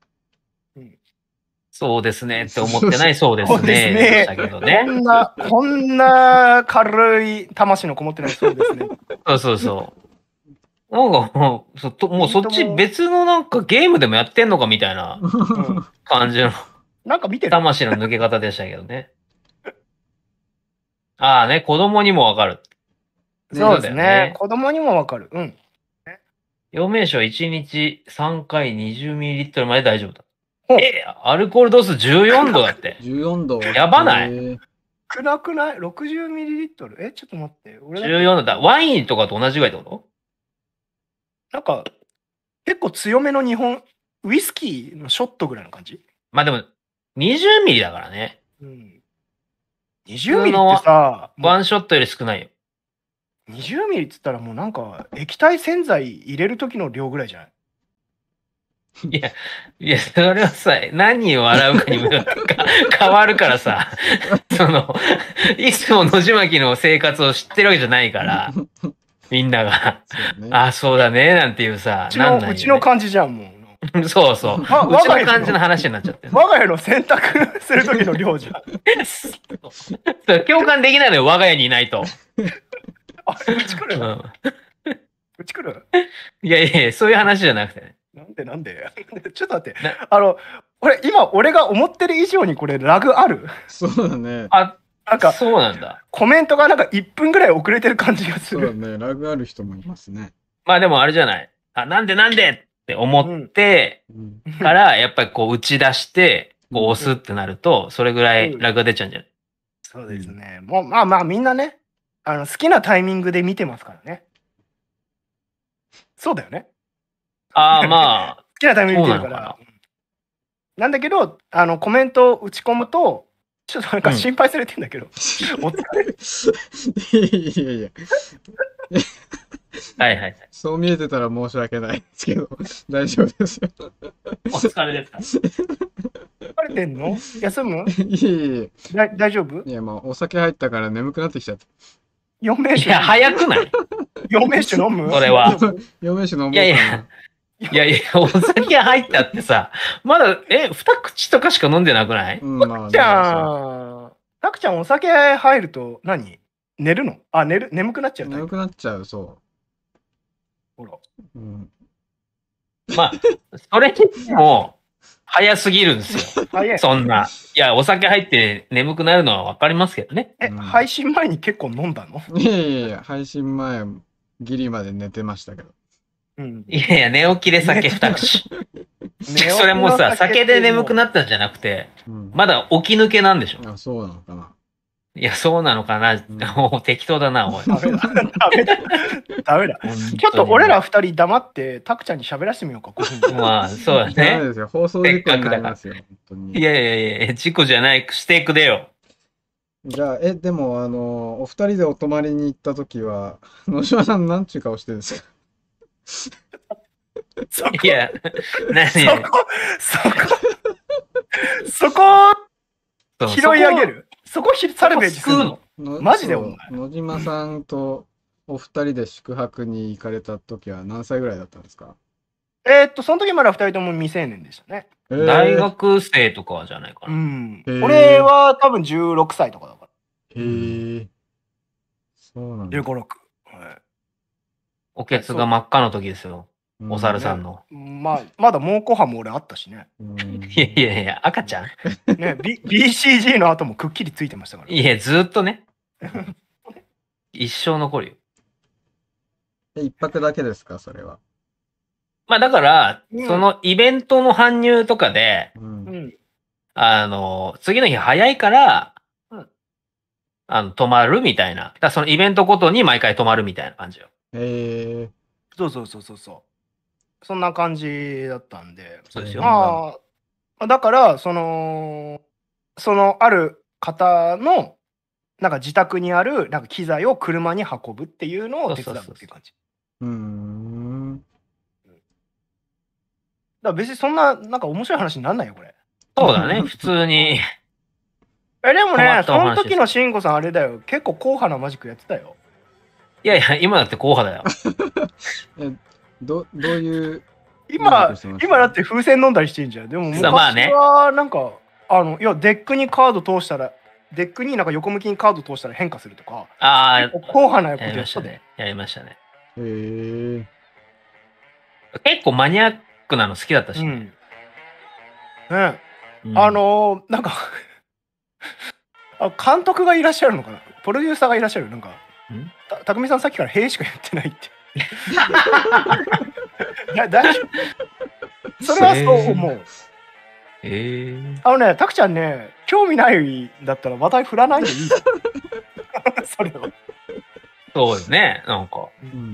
そうですねって思ってないそうですねでしたけどね。 こんな軽い魂のこもってないそうですね。 そう。なんかもうそっち別のなんかゲームでもやってんのかみたいな感じのなんか見てる魂の抜け方でしたけどね。ああね、子供にもわかる。 そうですね。子供にもわかる。 陽明酒は1日3回 20ml まで大丈夫だ。アルコール度数14度だって。 14度。 やばない？ 暗くない？ 60ml？ ちょっと待って。 14度だ。ワインとかと同じぐらいってこと？ なんか、結構強めのウイスキーのショットぐらいの感じ？ まあでも、20ミリだからね。 20ミリってさ、 ワンショットより少ないよ。 20ミリって言ったらもうなんか、液体洗剤入れる時の量ぐらいじゃない？ いや、それはさ、何を洗うかにもよって変わるからさ、いつも野島巻の生活を知ってるわけじゃないから、みんなが、そうだね、なんていうさ、 うちの感じじゃん、もう。そう。うちの感じの話になっちゃってる。 我が家の洗濯する時の量じゃん。 共感できないのよ、我が家にいないと。 うち来る？うち来る？ いや、そういう話じゃなくてね。 なんでちょっと待って。俺が思ってる以上にこれラグある？ そうだね。 なんか、 そうなんだ。 コメントがなんか1分ぐらい遅れてる感じがする。 そうだね。ラグある人もいますね。 まあでもあれじゃない。なんでって思ってから、やっぱりこう打ち出して、こう押すってなると、それぐらいラグが出ちゃうんじゃない？ そうですね。もうまあみんなね、好きなタイミングで見てますからね。そうだよね。 まあ。 好きなタイミングで見てるから。なんだけど、コメント打ち込むと、ちょっとなんか心配されてんだけど。お疲れ。 いや。 はい。 そう見えてたら申し訳ないですけど、大丈夫ですよ。 お疲れですか？ 疲れてんの？休む？ いや。大丈夫？ いや、お酒入ったから眠くなってきちゃった。 陽明酒。 いや、早くない？ 陽明酒飲む？ それは。 陽明酒飲む？ いや、お酒入ったってさ、まだ、2口とかしか飲んでなくない？ たくちゃんお酒入ると何？寝るの？眠くなっちゃう。 眠くなっちゃう、そう。 ほら。 まあ、それにも、早すぎるんですよ。そんな。いや、お酒入って眠くなるのはわかりますけどね。 配信前に結構飲んだの？ いや、配信前、ギリまで寝てましたけど。 いや、寝起きで酒2口。それもさ、酒で眠くなったんじゃなくて、まだ起き抜けなんでしょ。 そうなのかな。 いや、そうなのかな。もう適当だな、おい。 ダメだ。ちょっと俺ら2人黙って、タクちゃんに喋らせてみようか、 まあ、そうだね。 ダメですよ。放送事故になりますよ、本当に。 いや、事故じゃない、してくれよ。 じゃあ、でも、お二人でお泊まりに行った時は、野島さんなんちゅう顔してるんですか？ いや、何？ そこ拾い上げる？そこサルベージするの？マジでお前。 野島さんとお二人で宿泊に行かれた時は何歳ぐらいだったんですか？ その時まだ2人とも未成年でしたね。 大学生とかはじゃないかな。 俺は多分16歳とかだから。 へえ。そうなんだ。 15、6。はい。 おけつが真っ赤の時ですよ。お猿さんの。 まだ蒙古斑も俺あったしね。 いやいやいや、赤ちゃんね、BCG の後もくっきりついてましたから。 いや、ずっとね。一生残るよ。 一泊だけですか、それは。 まあだから、そのイベントの搬入とかで、次の日早いから、泊まるみたいな。そのイベントごとに毎回泊まるみたいな感じよ。 へえ。 そう。そんな感じだったんで。 そうですよ。 だから、そのある方の、なんか自宅にある、なんか機材を車に運ぶっていうのを手伝うっていう感じ。だから別にそんな、なんか面白い話になんないよ、これ。 そうだね、普通に。 でもね、その時の慎吾さんあれだよ。結構硬派なマジックやってたよ。 いやいや、今だって硬派だよ。 どういう。 今だって風船飲んだりしてんじゃん。でも昔はなんか、いや、デックにカード通したら、デックになんか横向きにカード通したら変化するとか。硬派なことやったね。 やりましたね。 へえ。 結構マニアックなの好きだったしね。 なんか監督がいらっしゃるのかな、プロデューサーがいらっしゃる。なんか匠さんさっきから「へえ」しか言ってないって大丈夫？それはそう思う。たくちゃんね、興味ないんだったら話題振らないでいいそれは。 そうですね、なんか。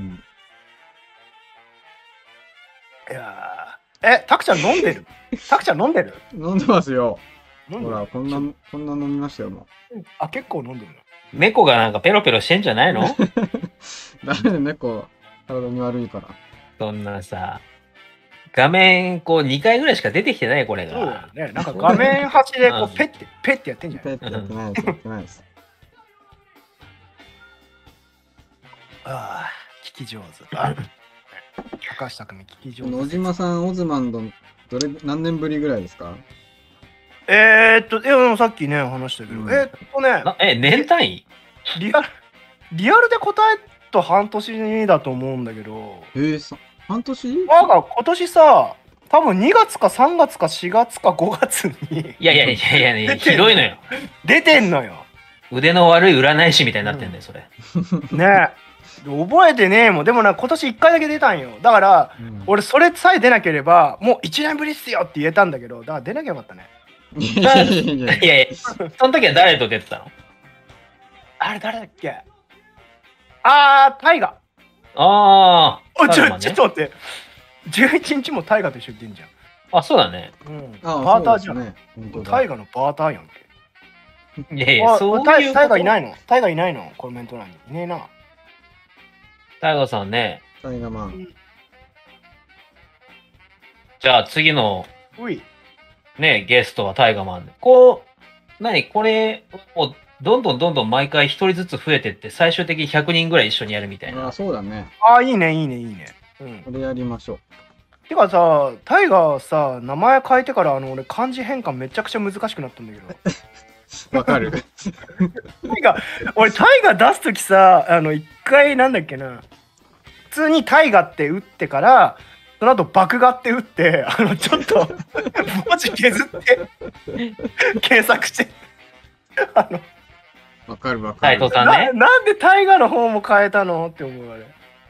いやたくちゃん飲んでる？たくちゃん飲んでる？ 飲んでますよ。ほら、こんな飲みましたよ、もう。結構飲んでるの。 猫がなんかペロペロしてんじゃないの？ ダメで、猫、体に悪いから。 そんなさ、画面こう2回ぐらいしか出てきてない、これが。 そうだよね。なんか画面端でこうペッてやってんじゃない？ ペッてやってないです、やってないです。 聞き上手。高橋匠聞き上手。 野島さん、オズマンド、何年ぶりぐらいですか？ いや、さっきね、話したけど、 年単位？ リアルで答えと半年だと思うんだけど。 半年？ なんか今年さ、多分2月か3月か4月か5月に。 いや、ひどいのよ。 出てんのよ。 腕の悪い占い師みたいになってんだよ、それ。 ねえ。覚えてねえもん。でもな、今年1回だけ出たんよ。だから、俺それさえ出なければ、もう1年ぶりっすよって言えたんだけど、だから出なきゃよかったね。 いやその時は誰と出てたの？ あれ誰だっけ？タイガ。ちょっと待って。11日もタイガと一緒に出んじゃん。そうだね。 バーターじゃん。タイガのバーターやんけ。いや、そういうタイガいないの？タイガいないの？コメント欄に。いねえな。 タイガさんね。 タイガマン。 じゃあ次のね、ゲストはタイガマンで。これをどんどん毎回一人ずつ増えてって、最終的に100人ぐらい一緒にやるみたいな。 そうだね。 いいね。 これやりましょう。 てかさ、タイガさ、名前変えてから俺漢字変換めちゃくちゃ難しくなったんだけど。わかる。 俺タイガ出すときさ、一回なんだっけな、普通にタイガって打ってから、その後爆画って打って、ちょっと文字削って検索してわかる。 斉藤さんね。 なんでタイガの方も変えたのって思うあれ。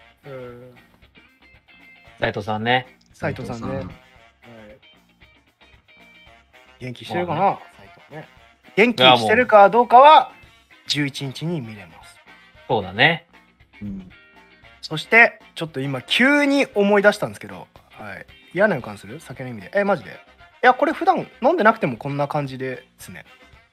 斉藤さんね。 斉藤さんね。元気してるかな、斉藤ね。元気してるかどうかは11日に見れます。 そうだね。 そしてちょっと今急に思い出したんですけど、嫌な予感する？酒の意味で。マジで？いや、これ普段飲んでなくてもこんな感じですね。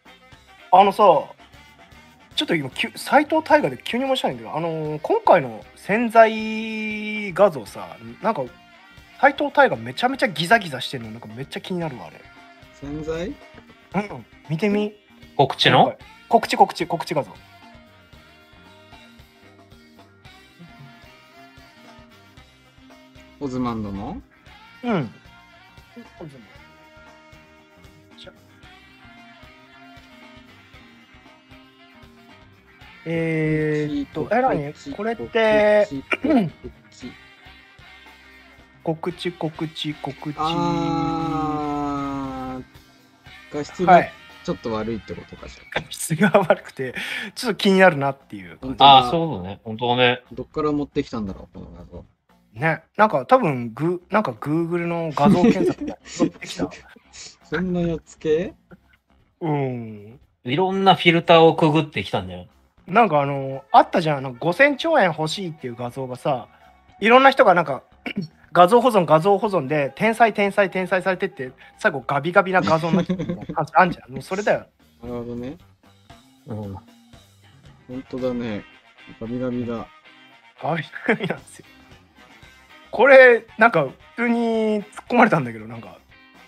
ちょっと今斉藤大河で急に思い出したんだけど、今回の洗剤画像さ、なんか斉藤大河めちゃめちゃギザギザしてるの、なんかめっちゃ気になるわあれ。 洗剤？ 見てみ。 告知の？ 告知画像。 オズマンドの？ うん。何これって、告知。 画質がちょっと悪いってことかしら。 画質が悪くて、ちょっと気になるなっていう。 ああ、そうだね。本当ね。 どっから持ってきたんだろう、この画像。 ね、なんか多分なんか Google の画像検索で持ってきた。 そんなやつ系？ うん。 いろんなフィルターをくぐってきたんだよ。 なんかあったじゃん、5000兆円欲しいっていう画像がさ、いろんな人がなんか画像保存で天才されてって、最後ガビガビな画像になってるみたいなあんじゃん。もうそれだよ。 なるほどね。 うん。 本当だね。ガビガビだ。 ガビガビなんですよ。これ、なんか普通に突っ込まれたんだけど、なんか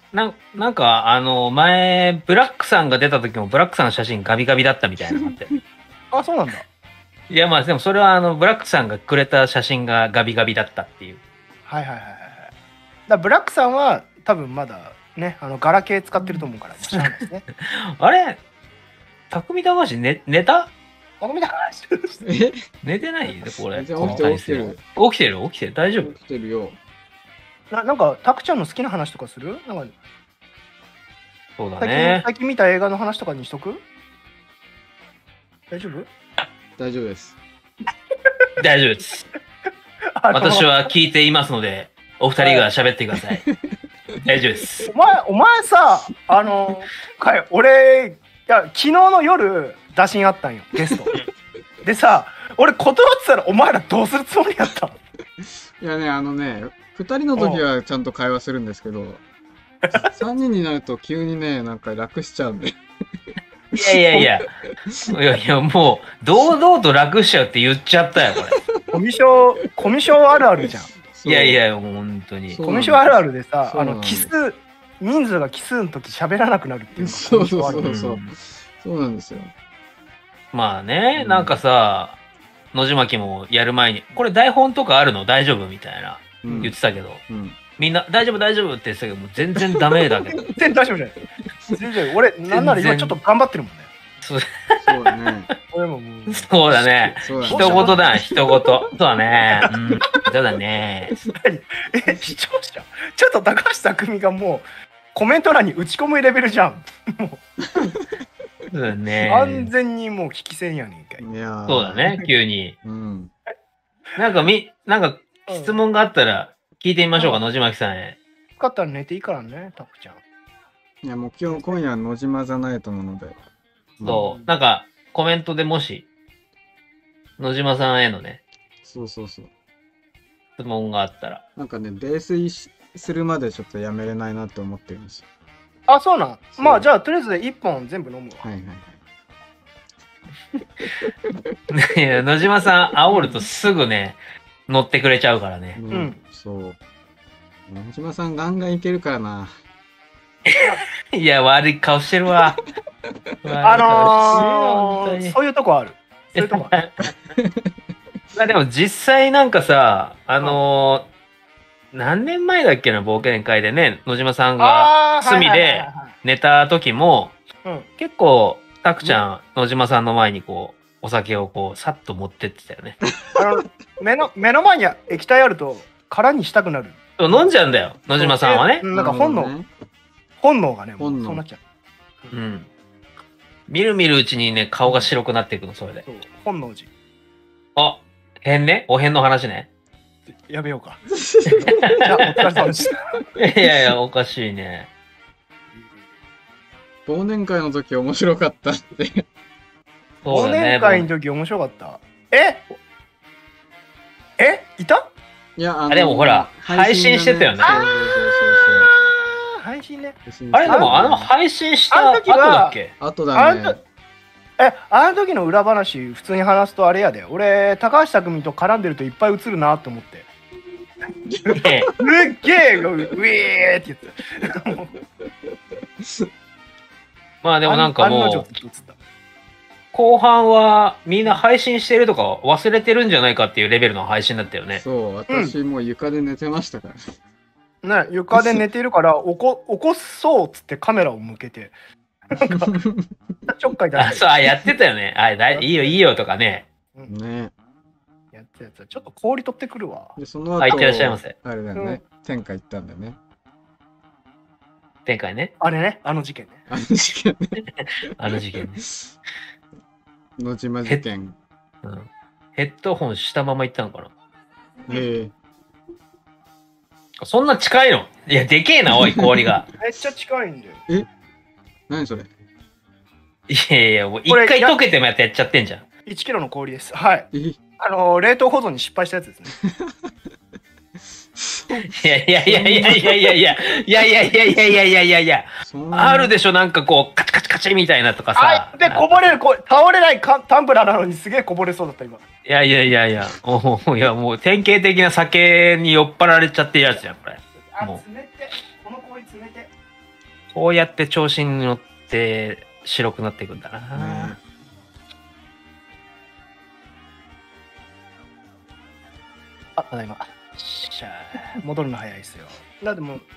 前、ブラックさんが出た時もブラックさんの写真ガビガビだったみたいなのあって。 あ、そうなんだ。 いや、まあでもそれはブラックさんがくれた写真がガビガビだったっていう。 はい。だブラックさんは多分まだね、ガラケー使ってると思うから、知らないですね。 あれ匠高橋寝た匠高橋寝てないこれ。 起きてる。 大丈夫？ 起きてるよ。 なんか、タクちゃんの好きな話とかする？なんかそうだね。 最近見た映画の話とかにしとく？大丈夫？ 大丈夫です。 大丈夫です。私は聞いていますので、お二人が喋ってください。大丈夫です。 お前さ、俺、昨日の夜、打診あったんよ、ゲスト。でさ、俺断ってたら、お前らどうするつもりやった？ いやね、2人の時はちゃんと会話するんですけど、3人になると急にね、なんか楽しちゃうんで。 いや、もう、堂々と楽しちゃうって言っちゃったよ、これ。 コミュ障あるあるじゃん。 いや、もう本当に。 コミュ障あるあるでさ、人数が奇数の時喋らなくなるっていうのがそうそうなんですよ。 まあね、なんかさ、野島家もやる前に、これ台本とかあるの大丈夫みたいな、言ってたけど、みんな大丈夫って言ってたけど、もう全然ダメだけど。 全然大丈夫じゃない。全然、俺、なんなら今ちょっと頑張ってるもんね。 そうだね。 そうだね。一言だ、一言。そうだね。そうだね。 視聴者ちょっと高橋匠がもう、コメント欄に打ち込むレベルじゃん。もう。 そうだね。 完全にもう聞きせんやねんかい。 そうだね、急に。なんか質問があったら聞いてみましょうか、野島さんへ。 よかったら寝ていいからね、タクちゃん。 いや、もう今夜は野島ザナイトなので。 そう、なんかコメントでもし、野島さんへのね、 そう。 質問があったら。 なんかね、泥酔するまでちょっとやめれないなって思ってるんですよ。 あ、そうなん。まあ、じゃあ、とりあえず1本全部飲むわ。 いや、野島さん、煽るとすぐね、乗ってくれちゃうからね。 そう。野島さん、ガンガンいけるからな。 いや、悪い顔してるわ。 そういうとこある。 まあでも実際なんかさ、何年前だっけな、冒険会でね、野島さんが隅で寝た時も、結構、たくちゃん、野島さんの前にこう、お酒をこう、さっと持ってってたよね。 目の前に液体あると、空にしたくなる。 飲んじゃうんだよ、野島さんはね。 なんか本能がね、そうなっちゃう。 みるみるうちにね、顔が白くなっていくの、それで。 本能寺。 あ、変ね、お変の話ね。 やめようか。お疲れ様でした。 いや、おかしいね。 忘年会の時面白かったって。 忘年会の時面白かった。いた？ いや、 でもほら、配信してたよね。 配信ね。 あれでも配信した後だっけ？ 後だね。 あの時の裏話普通に話すとあれやで、俺高橋匠と絡んでるといっぱい映るなと思って。すっげえウィーって言って。 まあでもなんかもう後半はみんな配信してるとか忘れてるんじゃないかっていうレベルの配信だったよね。 そう、私もう床で寝てましたから。 ね、床で寝てるから起こそうっつってカメラを向けて、なんかちょっかい出して。 そう、やってたよね。いいよいいよとかね。 ね。 やってたやつ。ちょっと氷取ってくるわ。 で、その後、 いってらっしゃいませ。 あれだよね。天下行ったんだよね。 天下ね。 あれね、あの事件ね。 あの事件ね。 あの事件ね。 野島事件。 ヘッドホンしたまま行ったのかな。そんな近いの？いや、でけえな、おい、氷が。 めっちゃ近いんだよ。 何それ？ いやいや、もう一回溶けてもやっちゃってんじゃん。 1キロの氷です。はい。冷凍保存に失敗したやつですね。 いやいやいやいやいやいやいやいやいやいやいやいやいやいやいやあるでしょ、なんかこうカチカチカチみたいなとかさ。 で、こぼれる、倒れないタンブラーなのにすげえこぼれそうだった今。 いやいやいやいや、いやもう典型的な酒に酔っ払われちゃってるやつじゃん、これ。もう。 この氷詰めて。 こうやって調子に乗って白くなっていくんだな。 ただいま。戻るの早いですよ。だってもう、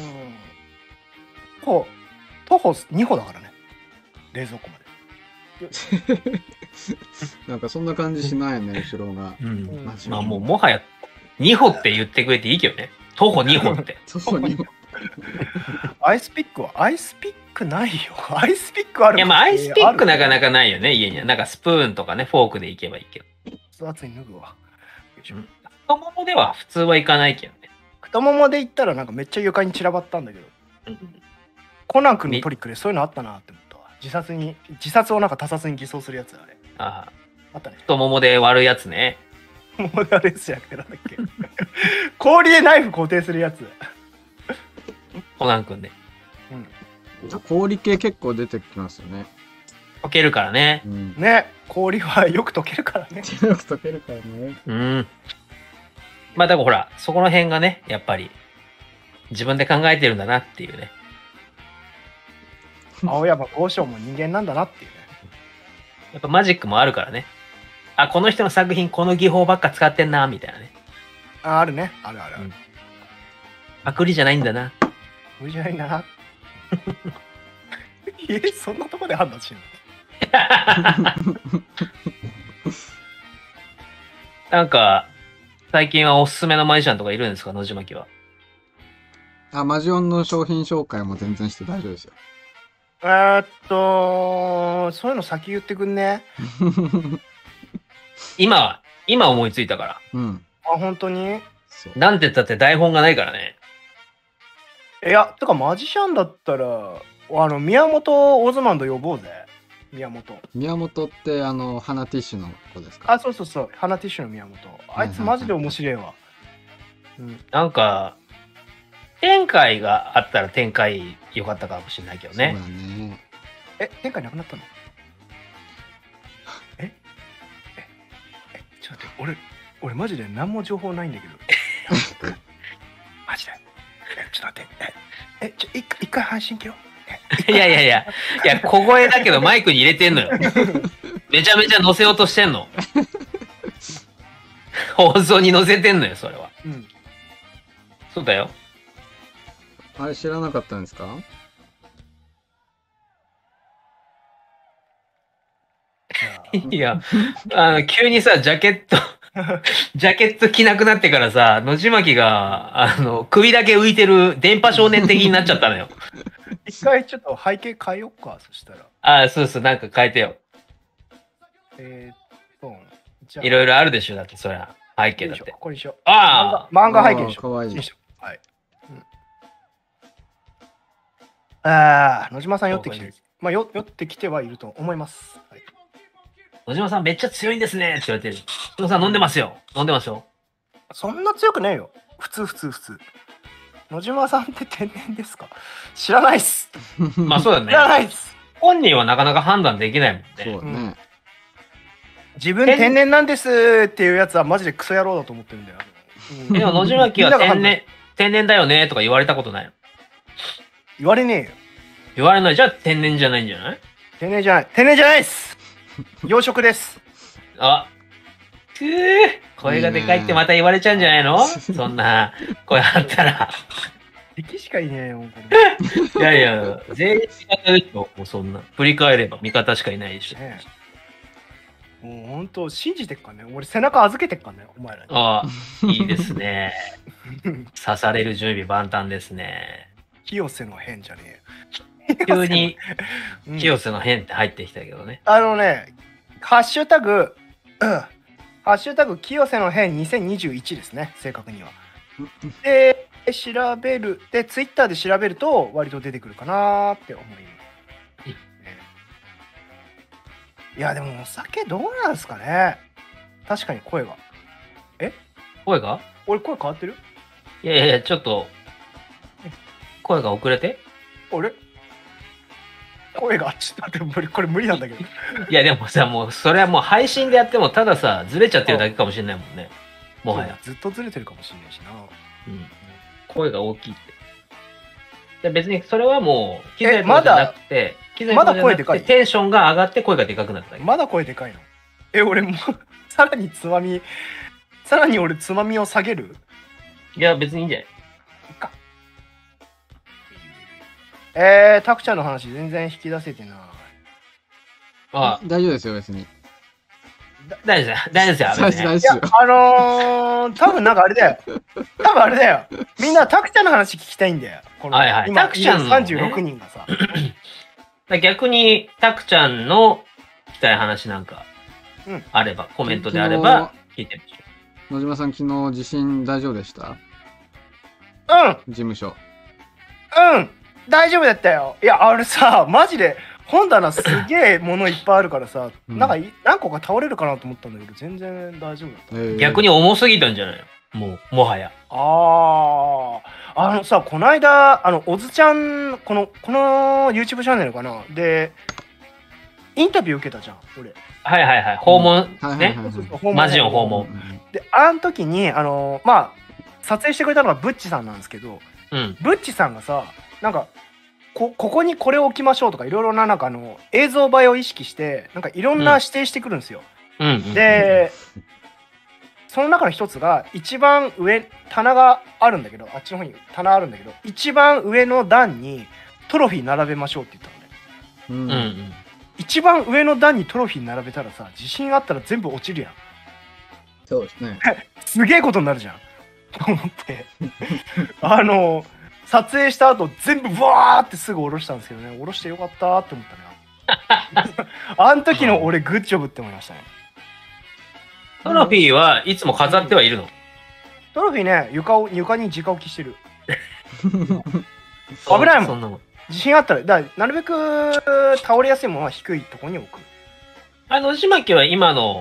徒歩2歩だからね。冷蔵庫まで。 なんかそんな感じしないね、後ろが。 まあもはや2歩って言ってくれていいけどね。徒歩2歩って。 徒歩2歩。 アイスピックないよ。アイスピックある。 いやまあアイスピックなかなかないよね、家には。なんかスプーンとかね、フォークでいけばいいけど。 熱い脱ぐわ。 太ももでは普通はいかないけどね。 太ももで行ったらなんかめっちゃ床に散らばったんだけど。コナン君のトリックでそういうのあったなって思ったわ。自殺をなんか他殺に偽装するやつあれ。あったね。 太ももで割るやつね。 太ももで割るやつじゃなくてなんだっけ。氷でナイフ固定するやつ。 コナン君で。 氷系結構出てきますよね。 溶けるからね。 ね、氷はよく溶けるからね。 よく溶けるからね。 まあでもほら、そこの辺がね、やっぱり自分で考えてるんだなっていうね。 青山剛昌も人間なんだなっていうね。 やっぱマジックもあるからね。あ、この人の作品この技法ばっか使ってんなみたいなね。 あるね。ある。 パクリじゃないんだな。 パクリじゃないな。そんなとこで判断しんの？ なんか最近はおすすめのマジシャンとかいるんですか、野島家は。 マジオンの商品紹介も全然して大丈夫ですよ。 そういうの先言ってくんね。 今思いついたから。 本当に？ なんて言ったって台本がないからね。 いや、てかマジシャンだったら宮本オズマンド呼ぼうぜ。宮本って鼻ティッシュの子ですか？ そう鼻ティッシュの宮本。あいつマジで面白いわ。 なんか天海があったら天海良かったかもしれないけどね。 そうだね。 天海なくなったの？ちょっと待って、俺マジで何も情報ないんだけど。マジで。ちょっと待って。一回配信切ろう。 いや、小声だけどマイクに入れてんのよ。めちゃめちゃ載せようとしてんの。放送に載せてんのよ、それは。そうだよ。 あれ知らなかったんですか？ いや、急にさ、ジャケット着なくなってからさ、野島家が、首だけ浮いてる電波少年的になっちゃったのよ。 一回ちょっと背景変えよっか、そしたら。 そう、なんか変えてよ。いろいろあるでしょ、だって、そりゃ。背景だって。 これにしよう。 漫画背景でしょ。 かわいい。 はい。野島さん寄ってきてる。寄ってきてはいると思います。 野島さんめっちゃ強いんですねって言われてる。野島さん飲んでますよ。 そんな強くねえよ。普通。野島さんって天然ですか？知らないっす。 まあそうだね。 知らないっす。 本人はなかなか判断できないもんね。 そうね。 自分天然なんですっていうやつはマジでクソ野郎だと思ってるんだよ。 でも野島家は天然だよねとか言われたことないの？ 言われねえよ。 言われない。じゃあ天然じゃないんじゃない？ 天然じゃないっす。養殖です。 声がでかいってまた言われちゃうんじゃないの？そんな声あったら。 敵しかいねえよ、 いやいや、全員味方でしょ、もうそんな。振り返れば味方しかいないでしょ。ね、 もう本当信じてっかね。俺背中預けてっかね、お前らに。 ああ、いいですね。刺される準備万端ですね。 清瀬の変じゃねえ。急に清瀬の変って入ってきたけどね。 ハッシュタグ、ハッシュタグ清瀬の変2021ですね、正確には。で、調べる、で、ツイッターで調べると割と出てくるかなって思います。いや、でもお酒どうなんですかね。確かに声が。 声が？ 俺声変わってる？ いやいや、ちょっと、声が遅れて？ 俺声が、ちょっと待って、これ無理なんだけど。 いや、でもさ、もう、それはもう配信でやっても、たださ、ずれちゃってるだけかもしれないもんね。もはや。 ずっとずれてるかもしれないしな。 うん。声が大きいって。で別にそれはもう、 機材とかじゃなくて、 まだ声でかい。 テンションが上がって声がでかくなっただけ。 まだ声でかいの？俺もさらに俺つまみを下げる？ いや、別にいいんじゃない？ いっか。タクちゃんの話全然引き出せてない。 あ、大丈夫ですよ、別に。 大丈夫ですよ。 大丈夫ですよ。 多分なんかあれだよ。みんなタクちゃんの話聞きたいんだよ。 はいはい。 タクちゃんの36人がさ。 逆にタクちゃんの聞きたい話なんかあれば、コメントであれば聞いてみましょう。野島さん、昨日地震大丈夫でした？事務所。 大丈夫だったよ。いや、あれさ、マジで本棚すげえものいっぱいあるからさ、なんか何個か倒れるかなと思ったんだけど、全然大丈夫だった。 逆に重すぎたんじゃないの？もはや。 さ、この間、おずちゃん、この YouTube チャンネルかなで、インタビュー受けたじゃん、俺。 はいはいはい。訪問ね。マジの訪問。 で、の時に、撮影してくれたのがブッチさんなんですけど、ブッチさんがさ、なんか、ここにこれを置きましょうとか、いろいろな、なんか映像映えを意識して、なんかいろんな指定してくるんですよ。で、その中の一つが、一番上、棚があるんだけど、あっちの方に棚あるんだけど、一番上の段にトロフィー並べましょうって言ったのね。一番上の段にトロフィー並べたらさ、地震あったら全部落ちるやん。 そうですね。 すげえことになるじゃん。と思って。撮影した後、全部ブワーってすぐ下ろしたんですけどね、下ろしてよかったって思ったね。あの時の俺、グッジョブって思いましたね。 トロフィーはいつも飾ってはいるの？ トロフィーね、床に直置きしてる。危ないもん。地震あったら、なるべく倒れやすいものは低いところに置く。 野島家は今の、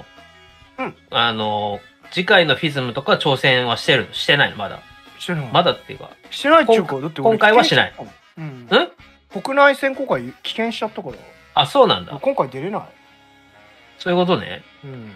次回のフィズムとか挑戦はしてないの？まだ。 してない。 まだっていうか。 してないっていうか、だって今回はしない。 国内選考会棄権しちゃったから。 あ、そうなんだ。 今回出れない。 そういうことね。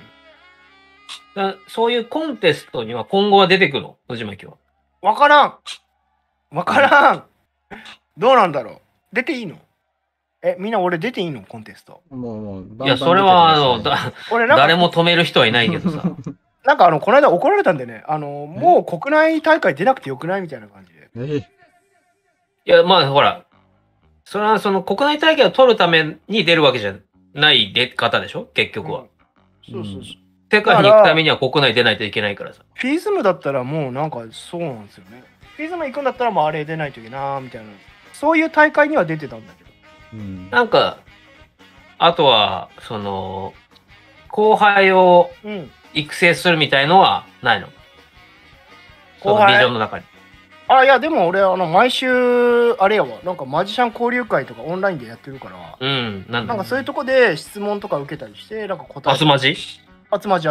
そういうコンテストには今後は出てくるの？野島家は。 わからん。どうなんだろう。出ていいの？みんな俺出ていいの？コンテスト。 もういや、それは誰も止める人はいないけどさ。 なんかこの間怒られたんでね、もう国内大会出なくてよくないみたいな感じで。 いや、まあほら、それはその国内大会を取るために出るわけじゃない出方でしょ結局は。 そう。 世界に行くためには国内出ないといけないからさ。 フィズムだったらもうなんかそうなんですよね。フィズム行くんだったらもうあれ出ないといけないみたいな。そういう大会には出てたんだけど。 なんか、あとは、後輩を育成するみたいのはないの？そのビジョンの中に。 いや、でも俺、毎週、あれやわ、なんかマジシャン交流会とかオンラインでやってるから、なんかそういうとこで質問とか受けたりして、なんか答え。 集まじ。 集ま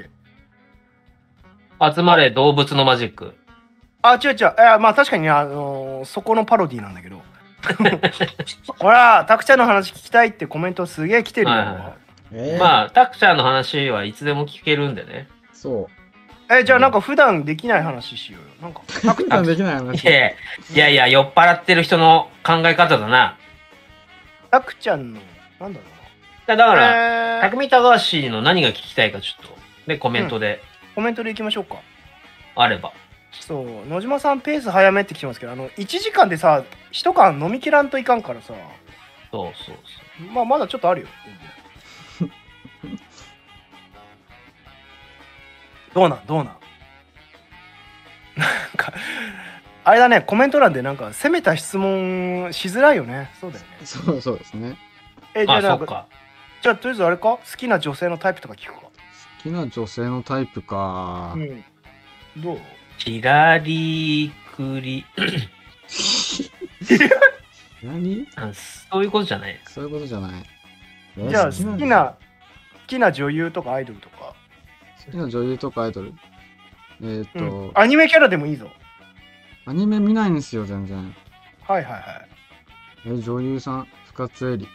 れ動物のマジック。 違う。まあ確かに、そこのパロディなんだけど。ほら、タクちゃんの話聞きたいってコメントすげえ来てるよ。 まあ、タクちゃんの話はいつでも聞けるんでね。 そう。 じゃあなんか普段できない話しようよ。なんか普段できない話。 いや、酔っ払ってる人の考え方だな。 タクちゃんの、なんだろうな。だから、匠高橋の何が聞きたいかちょっと、コメントで。 コメントでいきましょうか。 あれば。 そう、野島さんペース早めってきてますけど、1時間でさ、1缶飲み切らんといかんからさ。 そうそうそう。まあ、まだちょっとあるよ。どうなんなんか、あれだね、コメント欄でなんか、攻めた質問しづらいよね。そうだよね。 そうですね。 じゃあ、とりあえずあれか好きな女性のタイプとか聞くか。 好きな女性のタイプか。 どう？ キラリクリ。 何？ そういうことじゃない。 そういうことじゃない。 じゃあ好きな女優とかアイドルとか。 好きな女優とかアイドル。 アニメキャラでもいいぞ。 アニメ見ないんですよ、全然。 はいはいはい。 女優さん、深津絵里。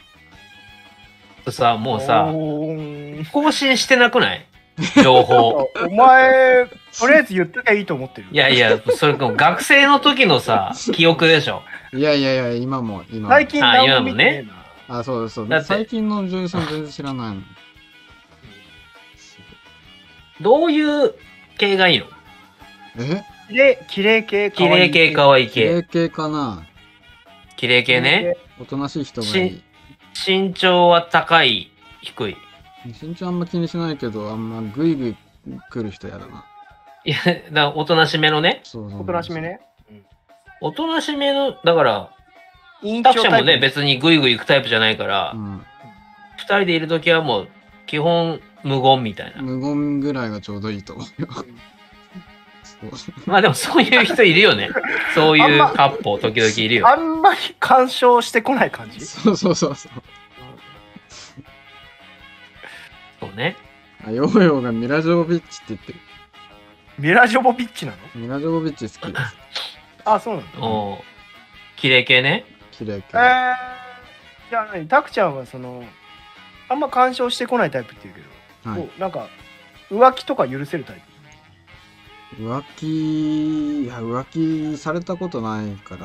さ、もうさ、更新してなくない？情報。 お前、とりあえず言っときゃいいと思ってる。 いやいや、それ学生の時のさ、記憶でしょ。 いやいやいや、今も。 最近今もね。 そうです、そうです。最近の女優さん全然知らないの。 どういう系がいいの？ 綺麗系、 綺麗系、可愛い系。 綺麗系かな。 綺麗系ね。 おとなしい人がいい。 身長は高い、低い？ 身長あんま気にしないけど、あんまグイグイ来る人やだな。 いや、おとなしめのね。 おとなしめね。 おとなしめの、だから、作者もね、別にグイグイ行くタイプじゃないから、二人でいるときはもう、基本無言みたいな。 無言ぐらいがちょうどいいと思うよ。 まあでもそういう人いるよね。そういうカップ時々いるよ。 あんまり干渉してこない感じ？ そうそうね。 ヨーヨーがミラジョボビッチって言ってる。 ミラジョボビッチなの？ ミラジョボビッチ好きです。 あ、そうなんだ。 お綺麗系ね。 綺麗系。 じゃあ何？タクちゃんはあんま干渉してこないタイプって言うけど、なんか浮気とか許せるタイプ？ 浮気されたことないから。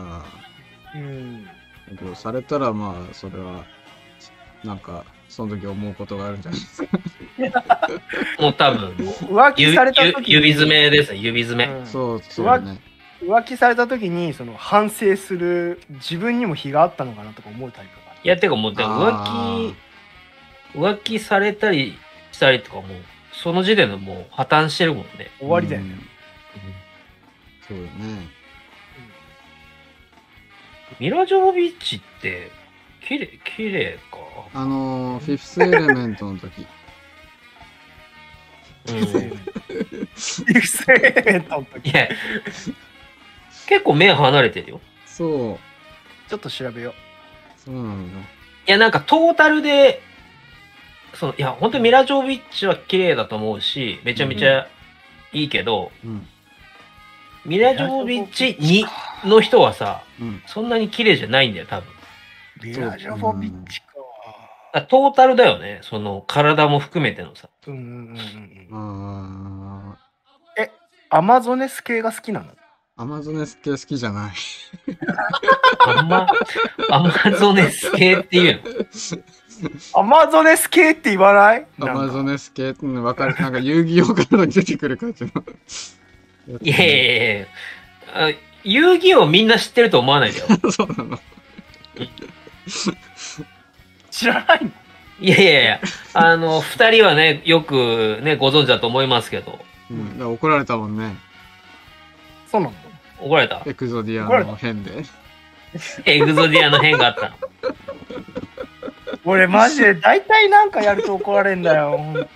されたらまあそれはなんかその時思うことがあるんじゃないですか。 もう多分浮気された時に指詰めですね、指詰め。 そうね。 浮気された時に反省する自分にも非があったのかなとか思うタイプか。 いやてかもう浮気されたりしたりとかもうその時点でもう破綻してるもんね。 終わりだよね。 そうよね。 ミラジョボビッチって綺麗か。 フィフスエレメントの時。 フィフスエレメントの時。 いや、結構目離れてるよ。 そう。 ちょっと調べよう。 そうなのよ。 いや、なんかトータルで、いや、本当にミラジョボビッチは綺麗だと思うし、めちゃめちゃいいけど、ミラジョボビッチ2の人はさ、そんなに綺麗じゃないんだよ、多分。 ミラジョボビッチか。 トータルだよね、体も含めてのさ。 アマゾネス系が好きなの？ アマゾネス系好きじゃない。 アマゾネス系っていうの？アマゾネス系って言わない？ アマゾネス系って分かる。なんか遊戯王から出てくる感じの。 いやいやいや、遊戯王みんな知ってると思わないでよ。 そうなの。 知らないの？ いやいやいや、二人はね、よくね、ご存知だと思いますけど。 怒られたもんね。 そうなの？ 怒られた？ エクゾディアの変で。 エクゾディアの変があったの。 俺マジで大体なんかやると怒られんだよ。ほんと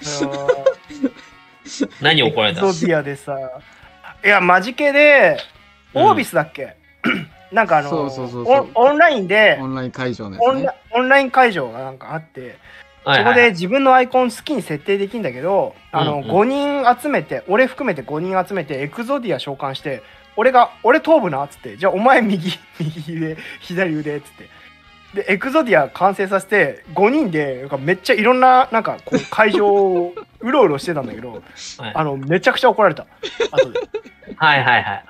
何怒られたの？ エクゾディアでさ。いや、マジ系で、オービスだっけ？なんかオンラインで、 オンライン会場ですね。 オンライン会場がなんかあって、そこで自分のアイコン好きに設定できるんだけど、5人集めて、俺含めて5人集めて、エクゾディア召喚して、俺頭部なっつって、じゃあお前右腕、左腕っつって。で、エクゾディア完成させて、5人で、なんかめっちゃいろんな、なんかこう会場をうろうろしてたんだけど、めちゃくちゃ怒られた。後で。 はいはいはい。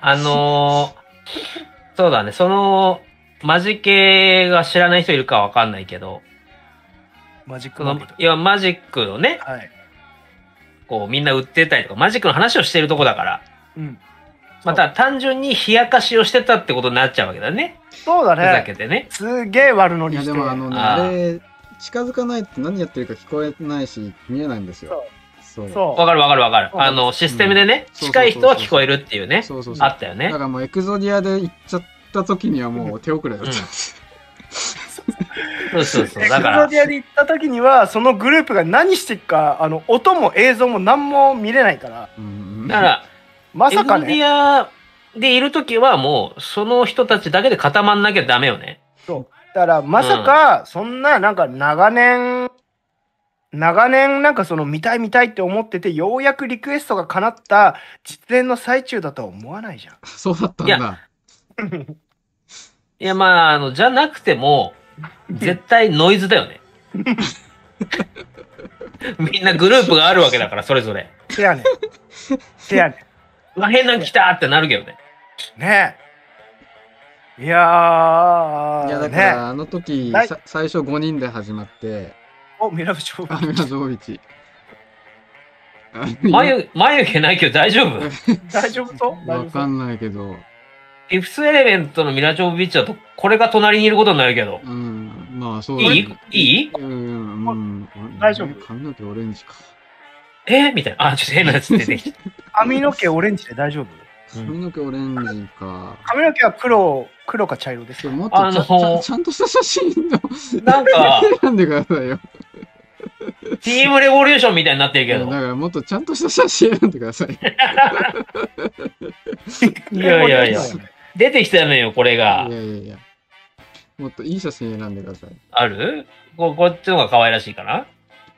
そうだね、マジ系が知らない人いるかわかんないけど、マジックのね、こうみんな売ってたりとか、マジックの話をしてるとこだから、 また単純に冷やかしをしてたってことになっちゃうわけだね。 そうだね。 ふざけてね。 すげえ悪ノリして。 いやでもあれ近づかないと何やってるか聞こえないし見えないんですよ。 そう。わかる。システムでね、近い人は聞こえるっていうね。あったよね。 だからもうエクゾディアで行っちゃった時にはもう手遅れだったんです。 そう。 だから。エクゾディアで行った時には、そのグループが何してるか、音も映像も何も見れないから。 だから、 まさかね。 エクゾディアでいる時はもう、その人たちだけで固まんなきゃダメよね。 そう。だから、まさか、そんな、なんか長年なんかその見たいって思ってて、ようやくリクエストが叶った実演の最中だとは思わないじゃん。 そうだったんだ。 いや、まあ、じゃなくても、絶対ノイズだよね。みんなグループがあるわけだから、それぞれ。 せやねん。変なの来たってなるけどね。 ねえ。いやだからあの時、最初5人で始まって、 ミラゾービチ。 眉毛ないけど大丈夫？ 大丈夫そうわかんないけど。 フィフスエレメントのミラジョービッチだと、これが隣にいることになるけど。 まあそうだね。いい大丈夫。 髪の毛オレンジか。 みたいな。ちょっと変なやつ出てきた。 髪の毛オレンジで大丈夫？ 髪の毛オレンジか。 髪の毛は黒か茶色ですけど。 もっとちゃんとした写真の。 なんか、 選んでくださいよ。 チームレボリューションみたいになってるけど。 だからもっとちゃんとした写真選んでください。 いや。出てきたのよ、これが。 いや。もっといい写真選んでください。 ある？こっちの方が可愛らしいかな？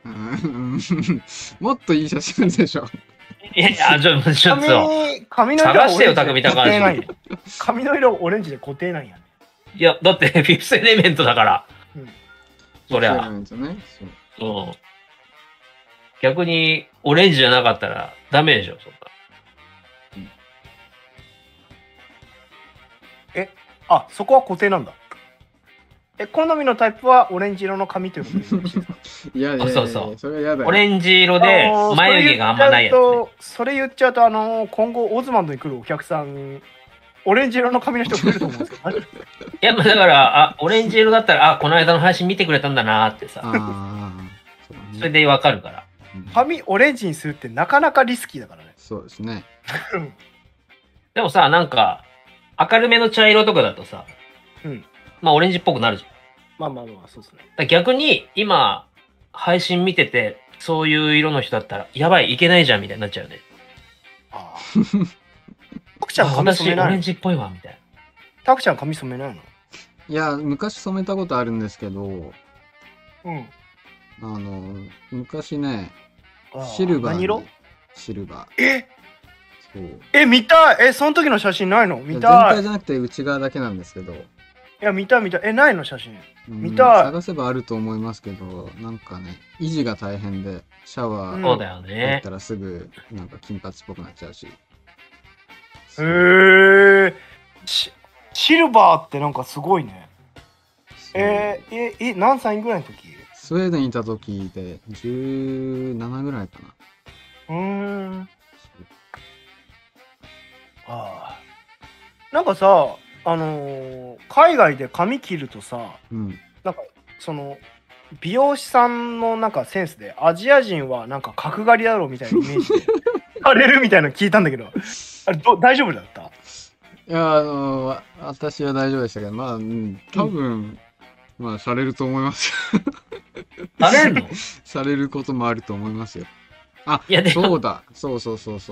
もっといい写真でしょ。 いや、ちょっと。 髪の色探してよ、匠高橋。 髪の色オレンジで固定なんやね。 いや、だって、フィフスエレメントだから。そりゃ。逆に、オレンジじゃなかったら、ダメでしょ、そんな。 そこは固定なんだ。好みのタイプはオレンジ色の髪ということですか？ いや、 そう。 それやだよ。 オレンジ色で眉毛があんまないやつ、ね。 それ言っちゃうと、今後オズマンドに来るお客さん、オレンジ色の髪の人来ると思うんですけど。いや、だから、オレンジ色だったら、この間の配信見てくれたんだなってさ。それでわかるから。 髪オレンジにするってなかなかリスキーだからね。 そうですね。 でもさ、なんか、明るめの茶色とかだとさ、まあオレンジっぽくなるじゃん。まあ、そうですね。 逆に、今、配信見てて、そういう色の人だったら、やばい、いけないじゃん、みたいになっちゃうよね。 タクちゃん髪染めないの？ オレンジっぽいわ、みたいな。 タクちゃん髪染めないの？ いや、昔染めたことあるんですけど、昔ね、シルバー。 何色？ シルバー。 そう。見たい。その時の写真ないの？見たい。全体じゃなくて内側だけなんですけど。 いや、見たい。ないの写真。見たい。 探せばあると思いますけど、なんかね、維持が大変で、シャワーそうだよね。 入ったらすぐ、なんか金髪っぽくなっちゃうし。 シルバーってなんかすごいね。何歳ぐらいの時？ スウェーデンにいた時で17ぐらいかな。 なんかさ、海外で髪切るとさ、なんかその美容師さんのなんかセンスでアジア人はなんか角刈りだろうみたいなイメージでされるみたいなの聞いたんだけど、あれ大丈夫だった？ いや、私は大丈夫でしたけど、まあ、多分、まあ、されると思いますされるの？ されることもあると思いますよ。そうだ。そう。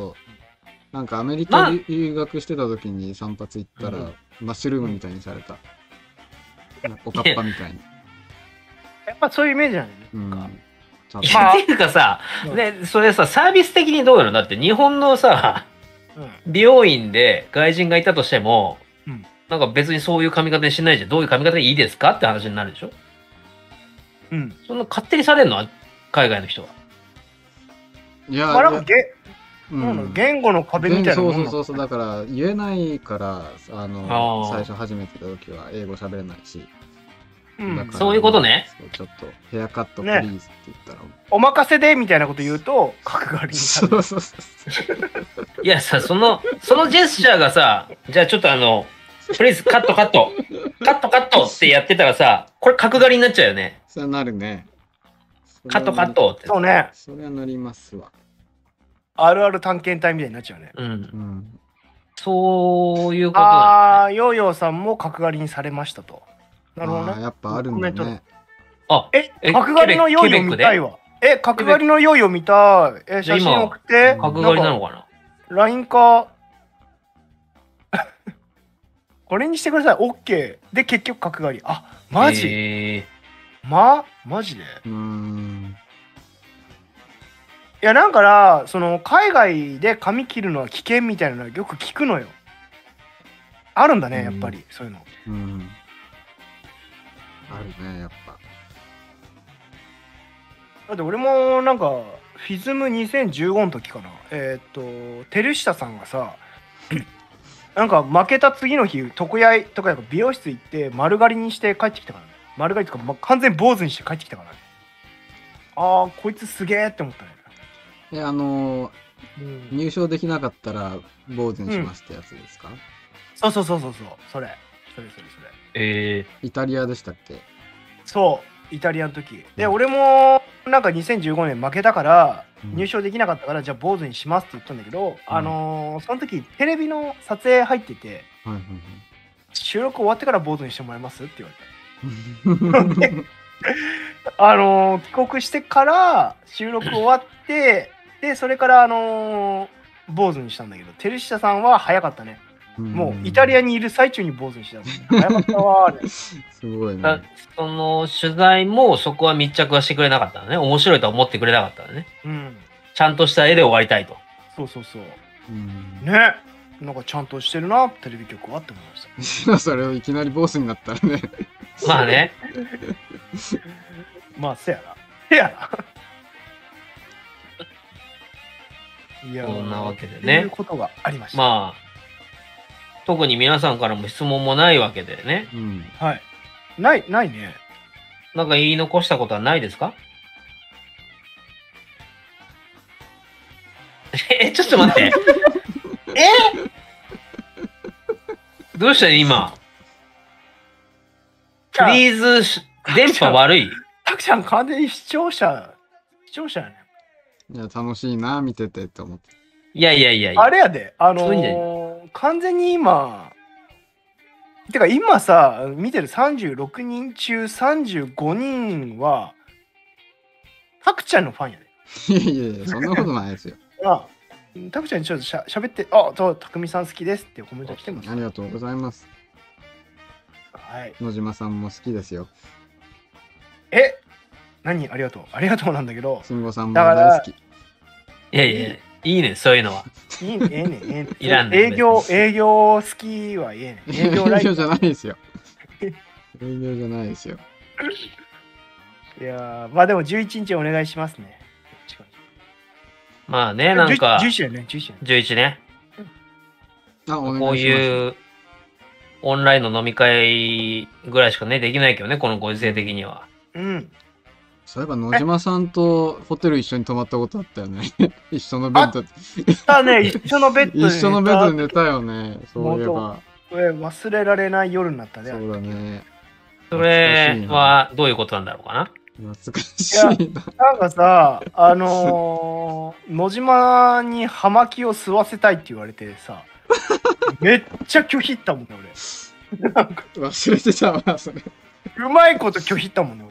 なんかアメリカ留学してた時に散髪行ったら、マッシュルームみたいにされた。おかっぱみたいに。 やっぱそういうイメージなんだよね。 っていうかさ、それさ、サービス的にどうなの？だって日本のさ、美容院で外人がいたとしても、なんか別にそういう髪型にしないじゃん。どういう髪型でいいですかって話になるでしょ？そんな勝手にされるの？海外の人は。 いや、なんか言語の壁みたいなもん。 そう、だから言えないから、最初初めてた時は英語喋れないし。 そういうことね。 ちょっとヘアカットプリーズって言ったら、 お任せでみたいなこと言うと角刈りにされる。 いやさ、そのジェスチャーがさ、じゃあちょっとプリーズカットってやってたらさ、これ角刈りになっちゃうよね。 そうなるね。 カットって。 そうね。 それはなりますわ。 あるある探検隊みたいになっちゃうね。 そういうことだ、ね。ヨーヨーさんも角刈りにされましたと。なるほどね。 やっぱあるんだね。 角刈りのヨーヨー見たいわ。角刈りのヨーヨー見たい。写真送って。 角刈りなのかな ?LINE か。これにしてください。OK。で、結局角刈り。マジマジでいや、なんか海外で髪切るのは危険みたいなのはよく聞くのよ。あるんだね、やっぱり、そういうの。 あるね、やっぱ。 だって俺もなんか、フィズム2015の時かな。照下さんがさ、なんか負けた次の日、床屋とか美容室行って丸刈りにして帰ってきたからね。丸刈りとか、完全坊主にして帰ってきたからね。こいつすげえって思ったね。 入賞できなかったら坊主にしますってやつですか？ そう。それ。 イタリアでしたっけ？ そう、イタリアの時。で、俺もなんか2015年負けたから、入賞できなかったから、じゃあ坊主にしますって言ったんだけど、その時テレビの撮影入ってて、収録終わってから坊主にしてもらえますって言われた。帰国してから収録終わって、でそれから坊主にしたんだけど、照下さんは早かったね。もうイタリアにいる最中に坊主にしたんだ。早かったわーね。 すごいね。その取材もそこは密着はしてくれなかったのね。面白いとは思ってくれなかったのね。ちゃんとした絵で終わりたいと。 そう。ね。なんかちゃんとしてるな、テレビ局はって思いました。それをいきなり坊主になったらね。 まあね。 まあ、せやな。いや、 そんなわけでね。 そういうことがありました。 まあ、特に皆さんからも質問もないわけでね。 はい。ないね。 なんか言い残したことはないですか？ちょっと待って。どうした今。プリーズ、電波悪い？ たくちゃん完全に視聴者やね。 いや、楽しいな、見ててって思って。 いや。 あれやで、完全に今、てか今さ、見てる36人中35人は、たくちゃんのファンやで。 いや、そんなことないですよ。 たくちゃんにちょっと喋って、たくみさん好きですってコメント来てます。 ありがとうございます。 はい。 野島さんも好きですよ。 何ありがとうなんだけど。 慎吾さんも大好き。 いや、いいね、そういうのは。 いいね。 いらんね。 営業好きはいいね。営業じゃないですよ。営業じゃないですよ。 いやまあでも11日お願いしますね。 まあね、なんか。 11ね。 11ね。 こういうオンラインの飲み会ぐらいしかね、できないけどね、このご時世的には。 そういえば野島さんとホテル一緒に泊まったことあったよね。一緒のベッドで。 一緒のベッドで。 一緒のベッドで寝たよね。そういえば。 忘れられない夜になったね。 そうだね。 それはどういうことなんだろうかな。 懐かしいな。 なんかさ、野島に葉巻を吸わせたいって言われてさ、めっちゃ拒否ったもんね、 俺。忘れてたわ、それ。 うまいこと拒否ったもんね、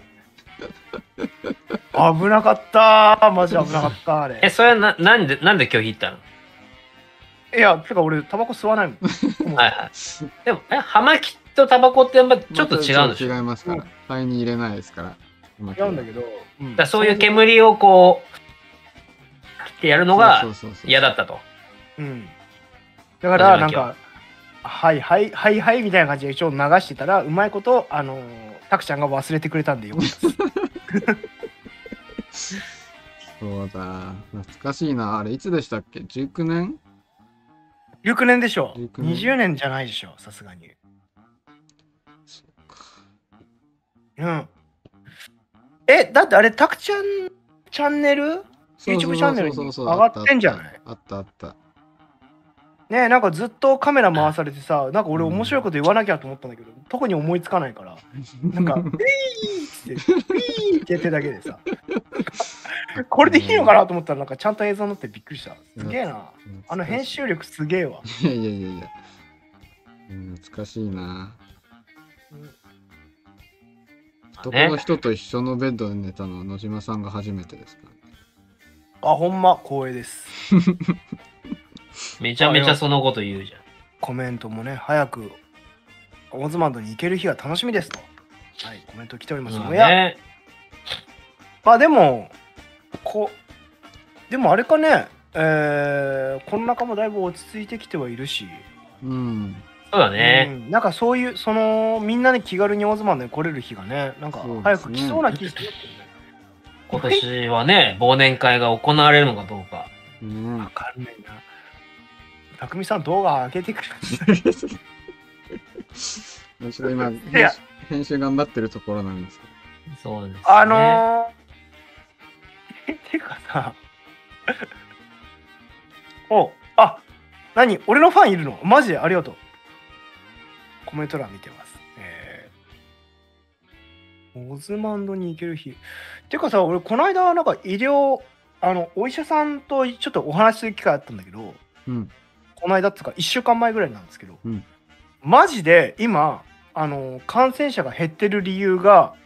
俺。危なかったマジ危なかったあれ。 それはなんで拒否ったの？ いや、てか俺タバコ吸わないもん。 はい。でも葉巻とタバコってやっぱちょっと違うんでしょ？ 違いますから。肺に入れないですから。 違うんだけど、 だそういう煙をこうってやるのが嫌だったと。 だからなんかはいみたいな感じで一応流してたら、うまいことたくちゃんが忘れてくれたんでよかったです。 そうだ、懐かしいな。あれいつでしたっけ？19年 ？19年でしょ。20年じゃないでしょ、さすがに。 うん。だってあれ、タクちゃんチャンネル ?YouTube チャンネルに上がってんじゃない？ あったあった。 ねえ、なんかずっとカメラ回されてさ、なんか俺面白いこと言わなきゃと思ったんだけど、特に思いつかないから、なんか、ピーって、ピーってやってるだけでさ、これでいいのかなと思ったら、なんかちゃんと映像になってびっくりした。すげえな。あの編集力すげえわ。 いやいやいやいや。懐かしいな。男の人と一緒のベッドで寝たのは野島さんが初めてですか？ あ、ほんま光栄です。 めちゃめちゃそのこと言うじゃん。 コメントもね、早くオズマンドに行ける日が楽しみですと。はい、コメント来ております。いや、まあでも、でもあれかね、この中もだいぶ落ち着いてきてはいるし。 うん。 そうだね。 なんかそういう、みんなで気軽にオズマンドに来れる日がね、なんか早く来そうな気してる、ね。 今年はね、忘年会が行われるのかどうか。 わかんないな。匠さん動画上げてくる。 むしろ今、編集頑張ってるところなんですけど。そうですね。 てかさ、何俺のファンいるの？マジでありがとう。コメント欄見てます。オズマンドに行ける日。てかさ、俺この間なんかお医者さんとちょっとお話しする機会あったんだけど、この間っていうか1週間前ぐらいなんですけど、マジで今感染者が減ってる理由が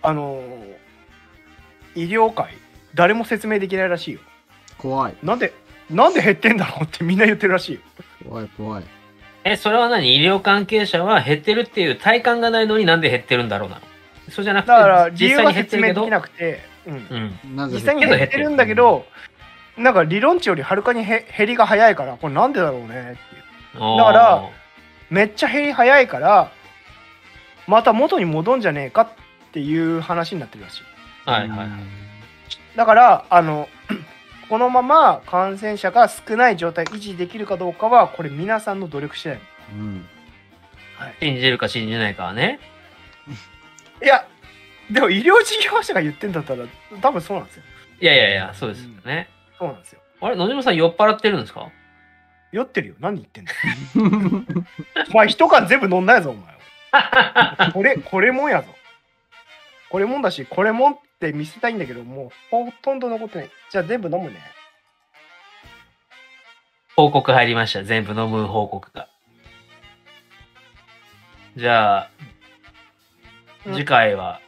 医療界誰も説明できないらしいよ。 怖い。 なんで減ってんだろうってみんな言ってるらしいよ。 怖い怖い。 それは何？医療関係者は減ってるっていう体感がないのになんで減ってるんだろうな。そうじゃなくて、 だから理由が説明できなくて、実際に減ってるんだけど、なんか理論値よりはるかに減りが早いから、これなんでだろうねっていう。だからめっちゃ減り早いからまた元に戻んじゃねえかっていう話になってるらしい。 はいはい。 だからこのまま感染者が少ない状態維持できるかどうかはこれ皆さんの努力次第。 信じるか信じないかはね。 いやでも医療事業者が言ってんだったら多分そうなんですよ。 いやそうですよね。 そうなんですよ。 あれ野島さん酔っ払ってるんですか？ 酔ってるよ。何言ってんの？お前一缶全部飲んだやぞお前。これもんやぞ。これもんだしこれもんって見せたいんだけどもうほとんど残ってない。じゃあ全部飲むね。 報告入りました。全部飲む報告が。じゃあ次回は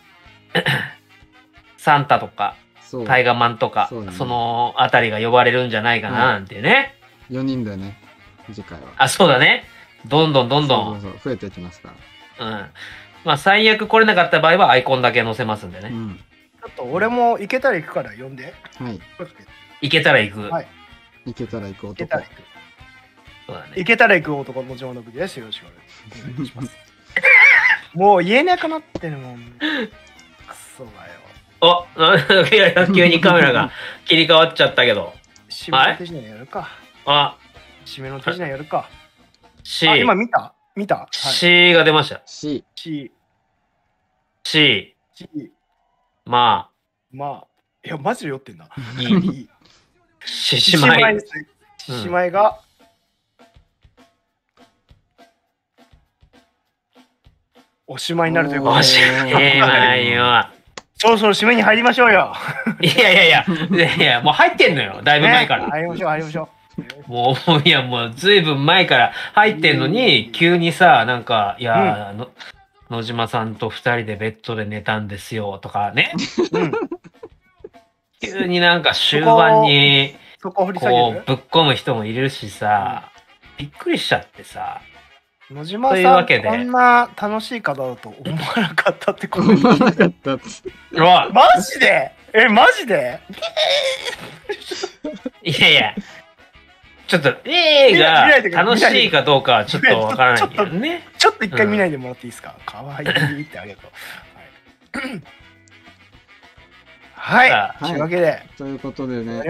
サンタとかタイガマンとか そのあたりが呼ばれるんじゃないかななんてね。 4人でね、次回は。 あ、そうだね。どんどんそう増えていきますから。まあ最悪来れなかった場合はアイコンだけ載せますんでね。 ちょっと俺も行けたら行くから呼んで。 はい。 行けたら行く。 はい。 行けたら行く男。 そうだね。 行けたら行く男の上の部です。よろしくお願いします。もう言えなくなってるもん。くそだよ。いや急にカメラが切り替わっちゃったけど。 締めの手品やるか。締めの手品やるか。今見た C が出ました。 C。 まあ。いや、マジで酔ってんな。 獅子舞。 獅子舞が。おしまいになるということで。 おしまいよ。 そろそろ締めに入りましょうよ。 いや、もう入ってんのよ。だいぶ前から。 入りましょう。 もうずいぶん前から入ってんのに、急にさ、なんか、野島さんと2人でベッドで寝たんですよとかね。急になんか終盤に、こう、ぶっ込む人もいるしさ、びっくりしちゃってさ。 野島さん、こんな楽しい方だと思わなかったってこと。 思わなかったって。 マジで？マジで？ いや、ちょっとが楽しいかどうかはちょっとわからないけどね。 ちょっと一回見ないでもらっていいですか？かわいいってあげると。はい。というわけで。 ということでね。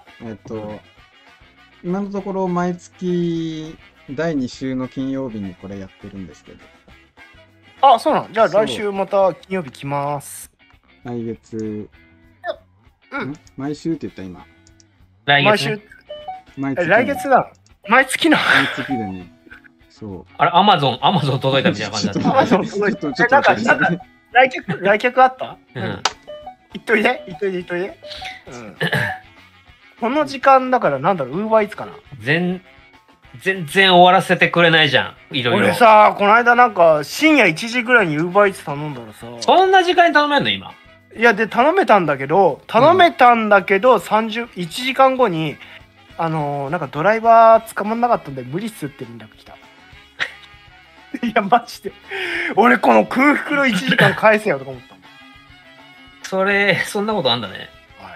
今のところ毎月第2週の金曜日にこれやってるんですけど。 あ、そうなん。じゃあ来週また金曜日来ます。 来月。毎週って言った今。 来月、ね。 来月だ。毎月な。 毎月でね。そう。 あれ、アマゾン届いたみたいな感じだった。 アマゾン届いた。なんか、来客あった？うん。行っといで。うん。この時間だからなんだろう、ウーバーイーツかな。 全然終わらせてくれないじゃん。いろいろ。 俺さ、この間なんか深夜1時ぐらいにウーバーイーツ頼んだらさ。 そんな時間に頼めんの今。 いや、で、頼めたんだけど、1時間後に、なんかドライバー捕まんなかったんで無理っすって連絡来た。いや、マジで。俺、この空腹の1時間返せよとか思った。 そんなことあんだね。はい。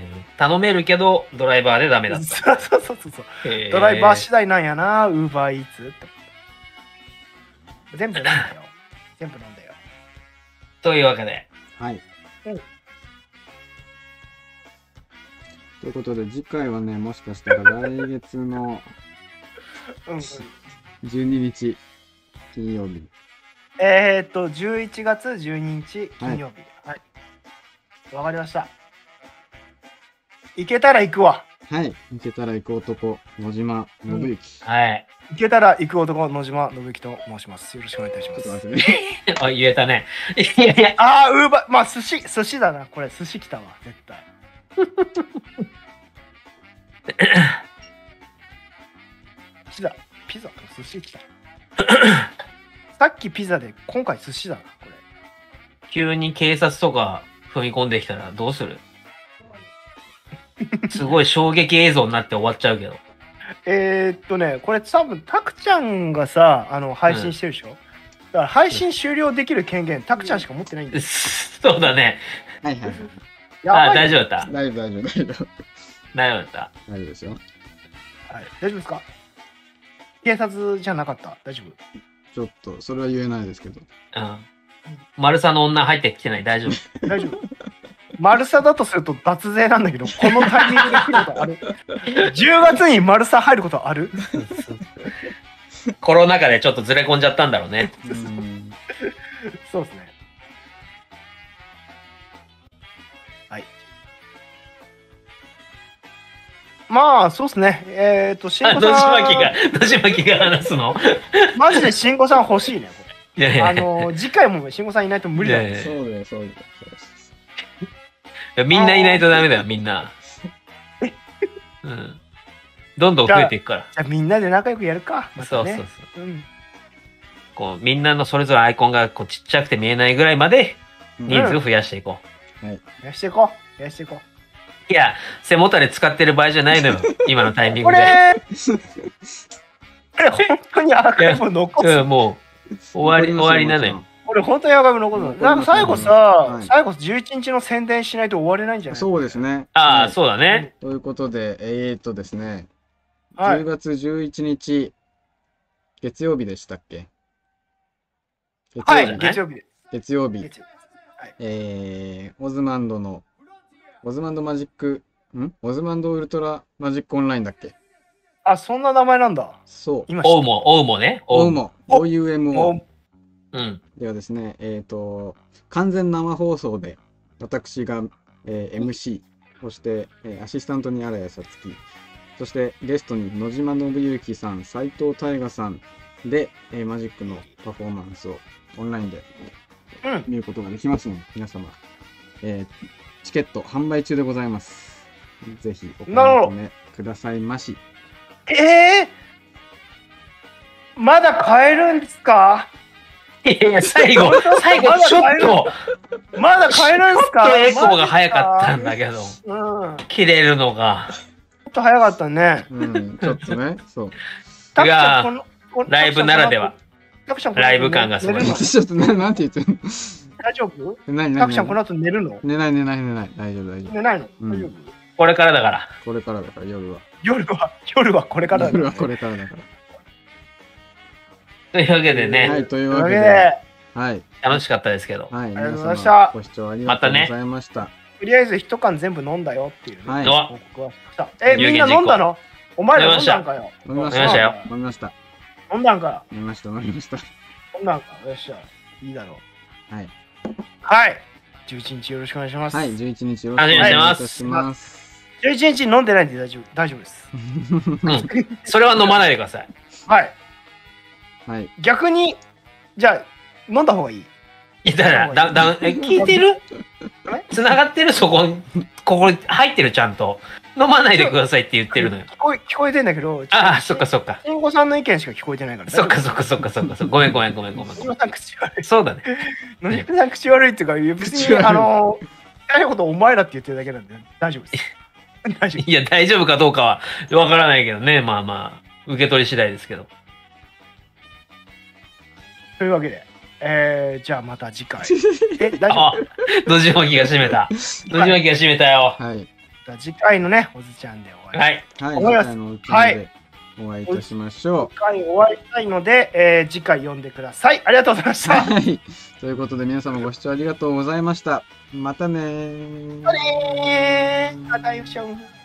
頼めるけど、ドライバーでダメだった。 そう。ドライバー次第なんやな、ウーバーイーツって。全部飲んだよ。 というわけで。 はい。ということで、次回はね、もしかしたら来月の12日金曜日。 11月12日金曜日。はい。わかりました。行けたら行くわ。 はい。行けたら行く男、野島信之。 はい。 行けたら行く男、野島信之と申します。よろしくお願いいたします。 ちょっと待ってね。 あ、言えたね。いや。ああ、ウーバー、まあ、寿司だな。これ、寿司来たわ、絶対。ピザと寿司来た。さっきピザで、今回寿司だな、これ。 急に警察とか踏み込んできたらどうする？すごい衝撃映像になって終わっちゃうけど。 これ多分、タクちゃんがさ、配信してるでしょ、だから配信終了できる権限、タクちゃんしか持ってないんだよ。 そうだね。 はい。 あ、大丈夫だった。 大丈夫。 大丈夫だった。 大丈夫ですよ。 はい。大丈夫ですか？警察じゃなかった？大丈夫？ ちょっと、それは言えないですけど。 うん。マルサの女入ってきてない？大丈夫？ 大丈夫。マルサだとすると脱税なんだけど、このタイミングで来ることある？ 10 月にマルサ入ることある？ コロナ禍でちょっとずれ込んじゃったんだろうね。 そうですね。はい。まあ、そうですね。慎吾さん。 野島木が話すの？ マジで慎吾さん欲しいね、これ。いや次回も慎吾さんいないと無理だよ。 そうだよ。 みんないないとダメだよ、みんな。うん。どんどん増えていくから。 じゃあみんなで仲良くやるか。 そう。こう、みんなのそれぞれアイコンがこうちっちゃくて見えないぐらいまで人数を増やしていこう。増やしていこう。 いや、背もたれ使ってる場合じゃないのよ。今のタイミングで。 これ本当にアーカイブ残す。 もう、終わりなのよ。 これ本当にアーカイブ残す。なんか最後11日の宣伝しないと終われないんじゃない？ そうですね。 ああ、そうだね。 ということで、ですね、10月11日、月曜日でしたっけ？ はい、月曜日。 オズマンドマジック、オズマンドウルトラマジックオンラインだっけ？ あ、そんな名前なんだ。 そう。 オウモね。 OUMO。 うん。 ではですね、完全生放送で、私が、MC、そして、アシスタントに荒谷さつき、そしてゲストに野島信之さん、斉藤大河さんで、マジックのパフォーマンスをオンラインで見ることができますので、皆様、チケット販売中でございます。ぜひお買いめくださいまし。 まだ買えるんですか？ いや、最後、ちょっと、 まだ買えるんですか？ エコーが早かったんだけど、切れるのが。 ちょっと早かったね。 ちょっとね、そう。 いや、ライブならでは。ライブ感がすごい。 ちょっとなんて言ってんの？ 大丈夫？タクちゃんこの後寝るの？ 寝ない。大丈夫。 寝ないの？大丈夫？ これからだから。 夜は。 夜はこれからだから。 というわけでね。 はい、 というわけで。 はい。楽しかったですけど。 はい。 ありがとうございました。 ご視聴ありがとうございました。 とりあえず一缶全部飲んだよっていうはい。 報告はした。みんな飲んだの？お前ら飲んだんかよ。 飲みました。 飲んだんか。 飲みました。 飲んなんか、よっしゃ、いいだろう。はい。 はい。11日よろしくお願いします。 はい、11日よろしくお願いいたします。 11日飲んでないんで大丈夫です。 それは飲まないでください。 はい。 はい。 逆に、じゃあ、飲んだ方がいい。 いや、聞いてる？繋がってる？ここ入ってるちゃんと。飲まないでくださいって言ってるのよ。 聞こえてんだけど。 ああ、そっかそっか。 慎吾さんの意見しか聞こえてないから。 そっか。ごめん。野島さん口悪い。そうだね。 野島さん口悪いっていうか、別に、言いたいことお前らって言ってるだけなんで、大丈夫です。 いや、大丈夫かどうかはわからないけどね。まあ、受け取り次第ですけど。 というわけで、じゃあまた次回。大丈夫？ 野島木が閉めた。野島木が閉めたよ。 はい。 次回のね、おずちゃんでお会いしたい。はい。次回のおずちゃんでお会いいたしましょう。 次回お会いしたいので、次回読んでください。ありがとうございました。 はい。ということで皆様ご視聴ありがとうございました。またねー。 またねー。またよしょん。